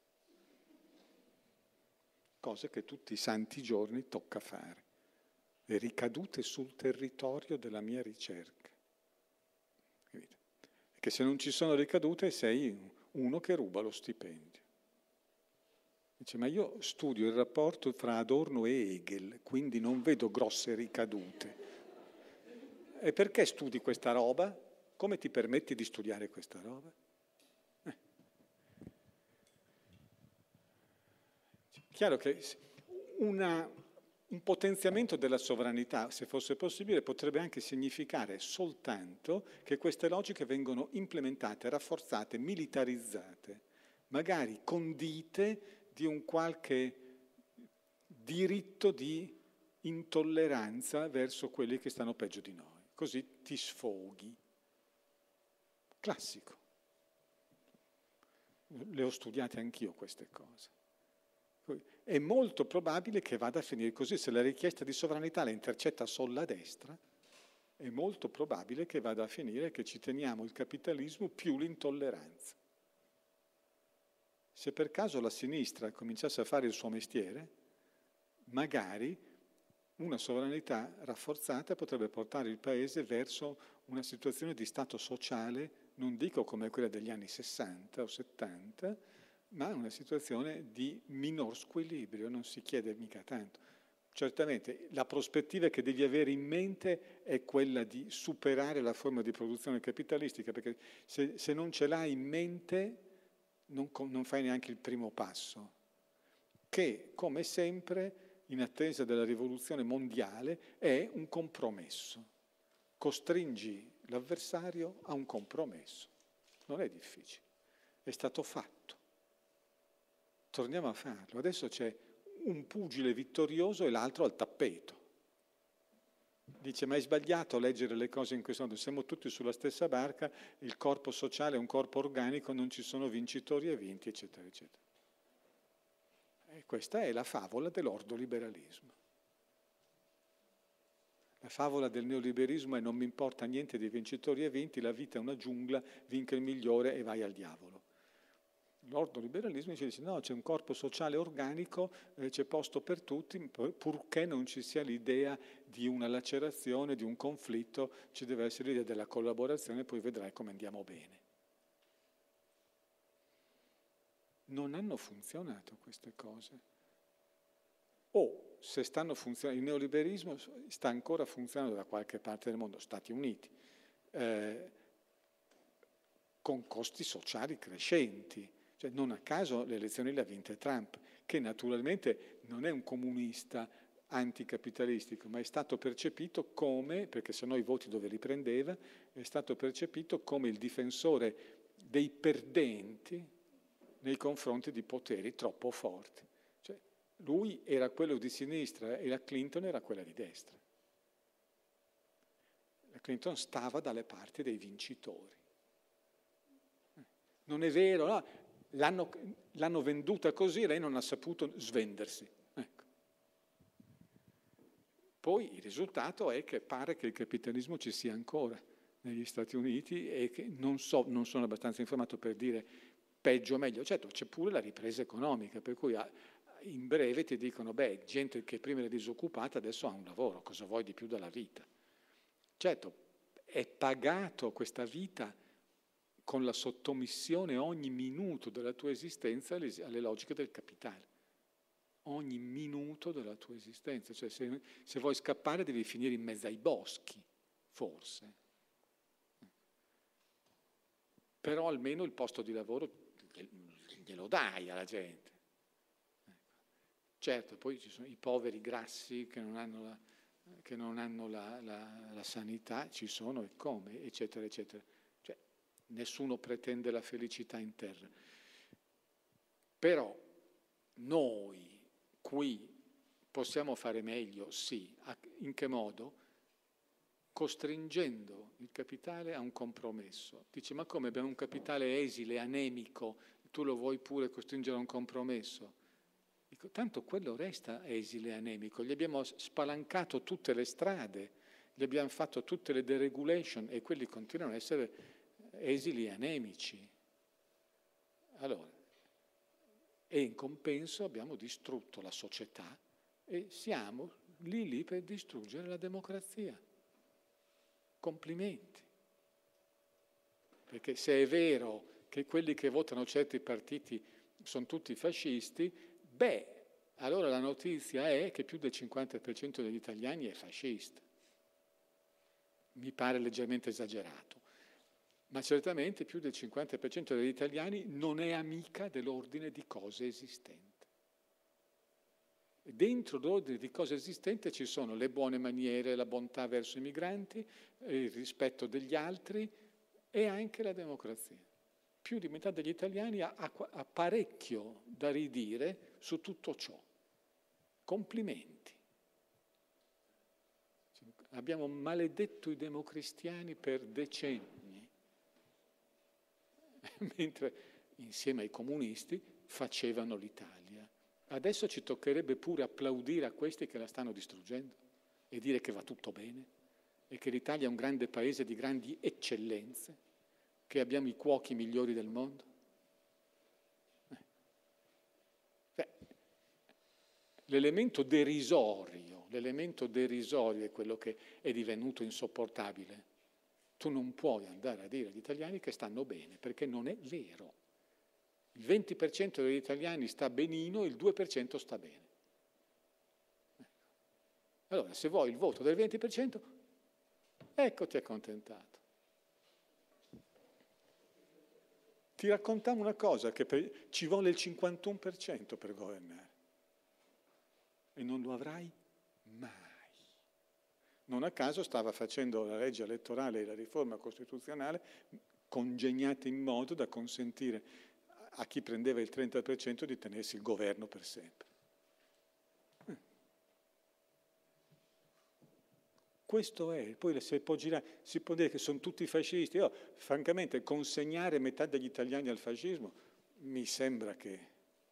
Cose che tutti i santi giorni tocca fare. Le ricadute sul territorio della mia ricerca. Perché se non ci sono ricadute sei uno che ruba lo stipendio. Dice, ma io studio il rapporto fra Adorno e Hegel, quindi non vedo grosse ricadute. E perché studi questa roba? Come ti permetti di studiare questa roba? Eh. Chiaro che una... un potenziamento della sovranità, se fosse possibile, potrebbe anche significare soltanto che queste logiche vengono implementate, rafforzate, militarizzate, magari condite di un qualche diritto di intolleranza verso quelli che stanno peggio di noi. Così ti sfoghi. Classico. Le ho studiate anch'io queste cose. È molto probabile che vada a finire così. Se la richiesta di sovranità la intercetta solo la destra, è molto probabile che vada a finire che ci teniamo il capitalismo più l'intolleranza. Se per caso la sinistra cominciasse a fare il suo mestiere, magari una sovranità rafforzata potrebbe portare il Paese verso una situazione di stato sociale, non dico come quella degli anni sessanta o settanta, ma una situazione di minor squilibrio, non si chiede mica tanto. Certamente la prospettiva che devi avere in mente è quella di superare la forma di produzione capitalistica, perché se, se non ce l'hai in mente non, non fai neanche il primo passo, che come sempre in attesa della rivoluzione mondiale è un compromesso. Costringi l'avversario a un compromesso. Non è difficile, è stato fatto. Torniamo a farlo. Adesso c'è un pugile vittorioso e l'altro al tappeto. Dice, ma è sbagliato leggere le cose in questo modo, siamo tutti sulla stessa barca, il corpo sociale è un corpo organico, non ci sono vincitori e vinti, eccetera, eccetera. E questa è la favola dell'ordoliberalismo. La favola del neoliberismo è non mi importa niente dei vincitori e vinti, la vita è una giungla, vinca il migliore e vai al diavolo. L'ordoliberalismo ci dice no, c'è un corpo sociale organico, eh, c'è posto per tutti, purché non ci sia l'idea di una lacerazione, di un conflitto, ci deve essere l'idea della collaborazione, poi vedrai come andiamo bene. Non hanno funzionato queste cose. O se stanno funzionando, il neoliberismo sta ancora funzionando da qualche parte del mondo, Stati Uniti, eh, con costi sociali crescenti. Cioè, non a caso le elezioni le ha vinte Trump, che naturalmente non è un comunista anticapitalistico, ma è stato percepito come, perché se no i voti dove li prendeva, è stato percepito come il difensore dei perdenti nei confronti di poteri troppo forti. Cioè, lui era quello di sinistra e la Clinton era quella di destra. La Clinton stava dalle parti dei vincitori. Non è vero, no? L'hanno, l'hanno venduta così e lei non ha saputo svendersi. Ecco. Poi il risultato è che pare che il capitalismo ci sia ancora negli Stati Uniti e che non so, non sono abbastanza informato per dire peggio o meglio. Certo, c'è pure la ripresa economica, per cui in breve ti dicono, beh, gente che prima era disoccupata adesso ha un lavoro, cosa vuoi di più dalla vita? Certo, è pagato questa vita con la sottomissione ogni minuto della tua esistenza alle, alle logiche del capitale. Ogni minuto della tua esistenza. Cioè se, se vuoi scappare devi finire in mezzo ai boschi, forse. Però almeno il posto di lavoro glielo dai alla gente. Certo, poi ci sono i poveri grassi che non hanno la, che non hanno la, la, la sanità, ci sono e come, eccetera, eccetera. Nessuno pretende la felicità in terra. Però noi qui possiamo fare meglio, sì. In che modo? Costringendo il capitale a un compromesso. Dice, ma come abbiamo un capitale esile, anemico, tu lo vuoi pure costringere a un compromesso? Dico, tanto quello resta esile e anemico. Gli abbiamo spalancato tutte le strade, gli abbiamo fatto tutte le deregulation e quelli continuano a essere esili e anemici. Allora, e in compenso abbiamo distrutto la società e siamo lì lì per distruggere la democrazia. Complimenti. Perché se è vero che quelli che votano certi partiti sono tutti fascisti, beh, allora la notizia è che più del cinquanta per cento degli italiani è fascista. Mi pare leggermente esagerato. Ma certamente più del cinquanta per cento degli italiani non è amica dell'ordine di cose esistente. E dentro l'ordine di cose esistente ci sono le buone maniere, la bontà verso i migranti, il rispetto degli altri e anche la democrazia. Più di metà degli italiani ha, ha parecchio da ridire su tutto ciò. Complimenti. Abbiamo maledetto i democristiani per decenni. Mentre insieme ai comunisti facevano l'Italia. Adesso ci toccherebbe pure applaudire a questi che la stanno distruggendo e dire che va tutto bene e che l'Italia è un grande paese di grandi eccellenze, che abbiamo i cuochi migliori del mondo. Eh. Beh, l'elemento derisorio, l'elemento derisorio è quello che è divenuto insopportabile. Tu non puoi andare a dire agli italiani che stanno bene, perché non è vero. Il venti per cento degli italiani sta benino, il due per cento sta bene. Allora, se vuoi il voto del venti per cento, eccoti accontentato. Ti raccontiamo una cosa, che per, ci vuole il cinquantuno per cento per governare. E non lo avrai mai. Non a caso stava facendo la legge elettorale e la riforma costituzionale congegnate in modo da consentire a chi prendeva il trenta per cento di tenersi il governo per sempre. Questo è, poi se può girare, si può dire che sono tutti fascisti. Io, francamente, consegnare metà degli italiani al fascismo mi sembra che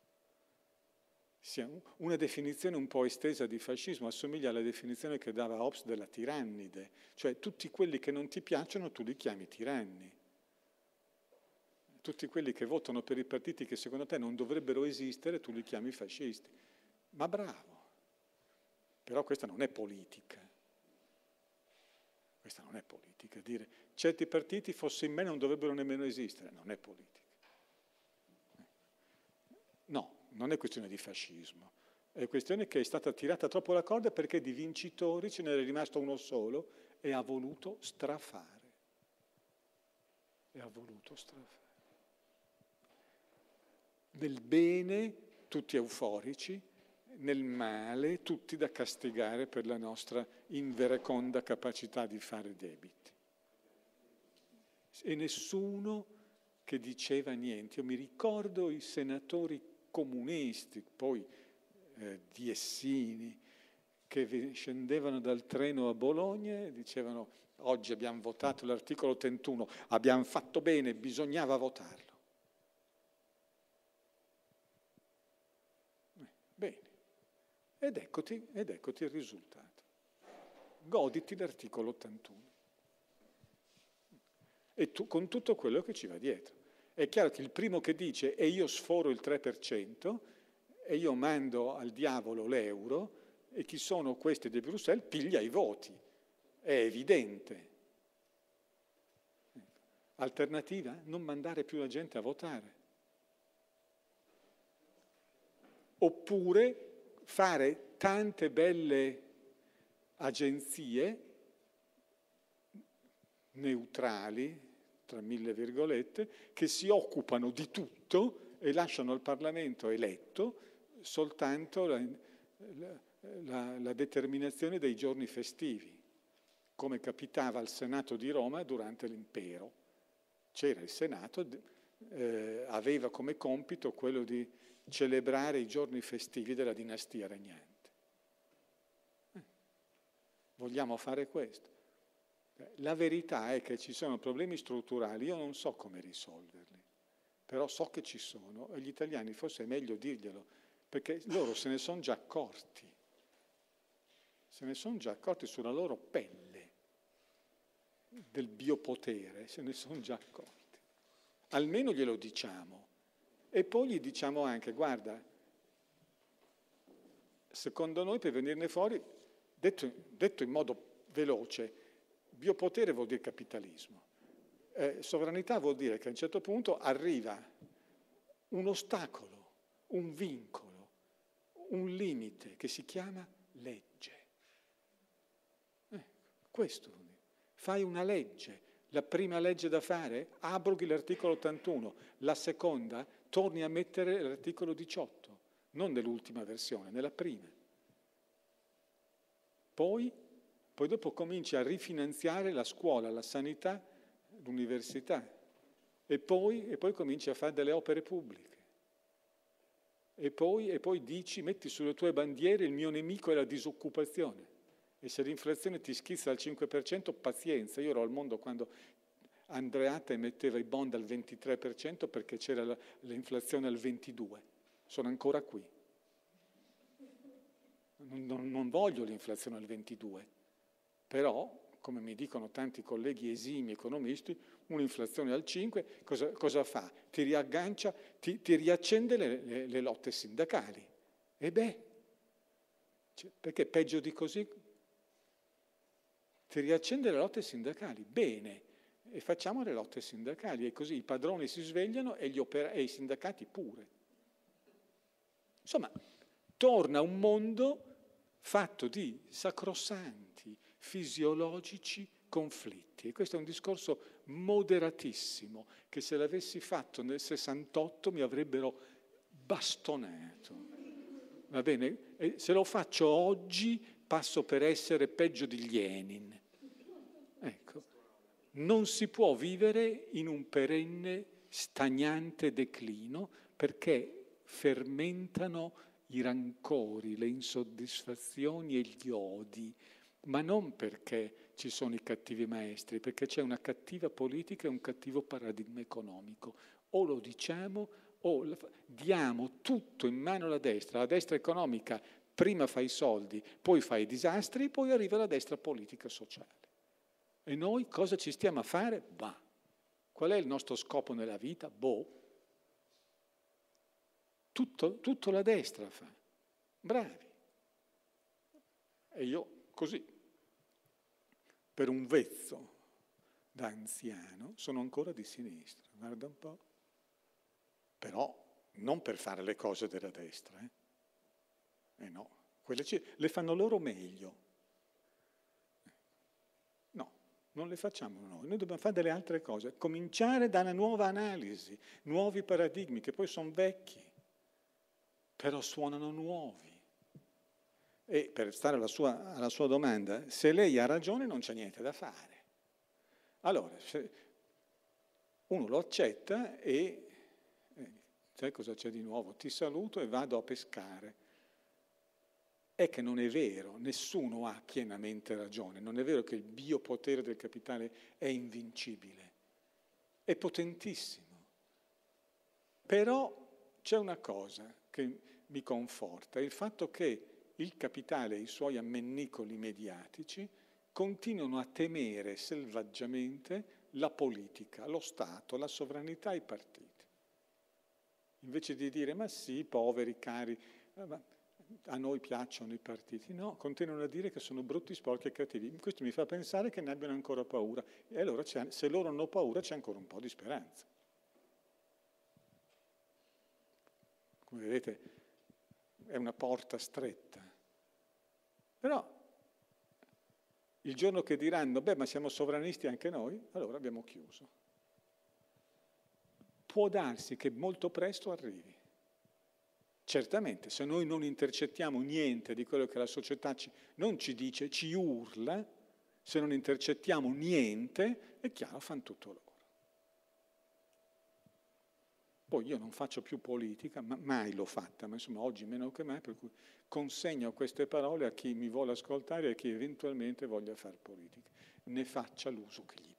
sia una definizione un po' estesa di fascismo, assomiglia alla definizione che dava Hobbes della tirannide, cioè tutti quelli che non ti piacciono tu li chiami tiranni. tutti quelli che votano per i partiti che secondo te non dovrebbero esistere, tu li chiami fascisti. Ma bravo, però questa non è politica. Questa non è politica. Dire certi partiti, fossi in me, non dovrebbero nemmeno esistere, non è politica. No, non è questione di fascismo. È questione che è stata tirata troppo la corda perché di vincitori ce n'era rimasto uno solo e ha voluto strafare. E ha voluto strafare. Nel bene tutti euforici, nel male tutti da castigare per la nostra invereconda capacità di fare debiti. E nessuno che diceva niente. Io mi ricordo i senatori comunisti, poi eh, Diessini, che scendevano dal treno a Bologna e dicevano: oggi abbiamo votato l'articolo trentuno, abbiamo fatto bene, bisognava votarlo. Bene, ed eccoti, ed eccoti il risultato. Goditi l'articolo ottantuno. E tu, con tutto quello che ci va dietro. È chiaro che il primo che dice e io sforo il tre per cento e io mando al diavolo l'euro e chi sono questi di Bruxelles piglia i voti. È evidente. Alternativa? Non mandare più la gente a votare. Oppure fare tante belle agenzie neutrali, tra mille virgolette, che si occupano di tutto e lasciano al Parlamento eletto soltanto la, la, la, la determinazione dei giorni festivi, come capitava al Senato di Roma durante l'impero. C'era il Senato, eh, aveva come compito quello di celebrare i giorni festivi della dinastia regnante. Eh, vogliamo fare questo? La verità è che ci sono problemi strutturali, io non so come risolverli, però so che ci sono e gli italiani forse è meglio dirglielo, perché loro se ne sono già accorti, se ne sono già accorti sulla loro pelle del biopotere, se ne sono già accorti. Almeno glielo diciamo. E poi gli diciamo anche: guarda, secondo noi per venirne fuori, detto, detto in modo veloce, biopotere vuol dire capitalismo. Eh, sovranità vuol dire che a un certo punto arriva un ostacolo, un vincolo, un limite che si chiama legge. Eh, questo vuol dire. Fai una legge. La prima legge da fare, abroghi l'articolo ottantuno. La seconda, torni a mettere l'articolo diciotto, non nell'ultima versione, nella prima. Poi, poi dopo cominci a rifinanziare la scuola, la sanità, l'università. E poi, e poi cominci a fare delle opere pubbliche. E poi, e poi dici, metti sulle tue bandiere: il mio nemico è la disoccupazione. E se l'inflazione ti schizza al cinque per cento, pazienza. Io ero al mondo quando Andreatta emetteva i bond al ventitré per cento perché c'era la, l'inflazione al ventidue per cento. Sono ancora qui. Non, non, non voglio l'inflazione al ventidue per cento. Però, come mi dicono tanti colleghi esimi economisti, un'inflazione al cinque per cento cosa, cosa fa? Ti riaggancia, ti, ti riaccende le, le, le lotte sindacali. E beh, cioè, perché peggio di così? Ti riaccende le lotte sindacali. Bene, e facciamo le lotte sindacali, e così i padroni si svegliano e, gli opera- e i sindacati pure. Insomma, torna un mondo fatto di sacrosanti, fisiologici conflitti. E questo è un discorso moderatissimo, che se l'avessi fatto nel sessantotto mi avrebbero bastonato. Va bene? E se lo faccio oggi passo per essere peggio di Lenin. Ecco, non si può vivere in un perenne stagnante declino perché fermentano i rancori, le insoddisfazioni e gli odi, ma non perché ci sono i cattivi maestri, perché c'è una cattiva politica e un cattivo paradigma economico. O lo diciamo o diamo tutto in mano alla destra. La destra economica prima fa i soldi, poi fa i disastri, poi arriva la destra politica sociale. E noi cosa ci stiamo a fare? Bah, Qual è il nostro scopo nella vita? Boh. Tutto, tutto la destra fa. Bravi. E io così, per un vezzo da anziano, sono ancora di sinistra. Guarda un po'. Però non per fare le cose della destra. Eh, eh no, quelle ci, le fanno loro meglio. No, non le facciamo noi. Noi dobbiamo fare delle altre cose. Cominciare da una nuova analisi, nuovi paradigmi, che poi sono vecchi, però suonano nuovi. E per stare alla sua, alla sua domanda, se lei ha ragione non c'è niente da fare. Allora, se uno lo accetta e, eh, sai cosa c'è di nuovo? Ti saluto e vado a pescare. È che non è vero, nessuno ha pienamente ragione, non è vero che il biopotere del capitale è invincibile, è potentissimo. Però c'è una cosa che mi conforta, il fatto che il capitale e i suoi ammennicoli mediatici continuano a temere selvaggiamente la politica, lo Stato, la sovranità e i partiti. Invece di dire, ma sì, poveri, cari, a noi piacciono i partiti. No, continuano a dire che sono brutti, sporchi e cattivi. Questo mi fa pensare che ne abbiano ancora paura. E allora, se loro hanno paura, c'è ancora un po' di speranza. Come vedete, è una porta stretta. Però il giorno che diranno, beh, ma siamo sovranisti anche noi, allora abbiamo chiuso. Può darsi che molto presto arrivi. Certamente, se noi non intercettiamo niente di quello che la società ci, non ci dice, ci urla, se non intercettiamo niente, è chiaro, fanno tutto loro. Poi io non faccio più politica, ma mai l'ho fatta, ma insomma oggi meno che mai, per cui consegno queste parole a chi mi vuole ascoltare e a chi eventualmente voglia fare politica. Ne faccia l'uso che gli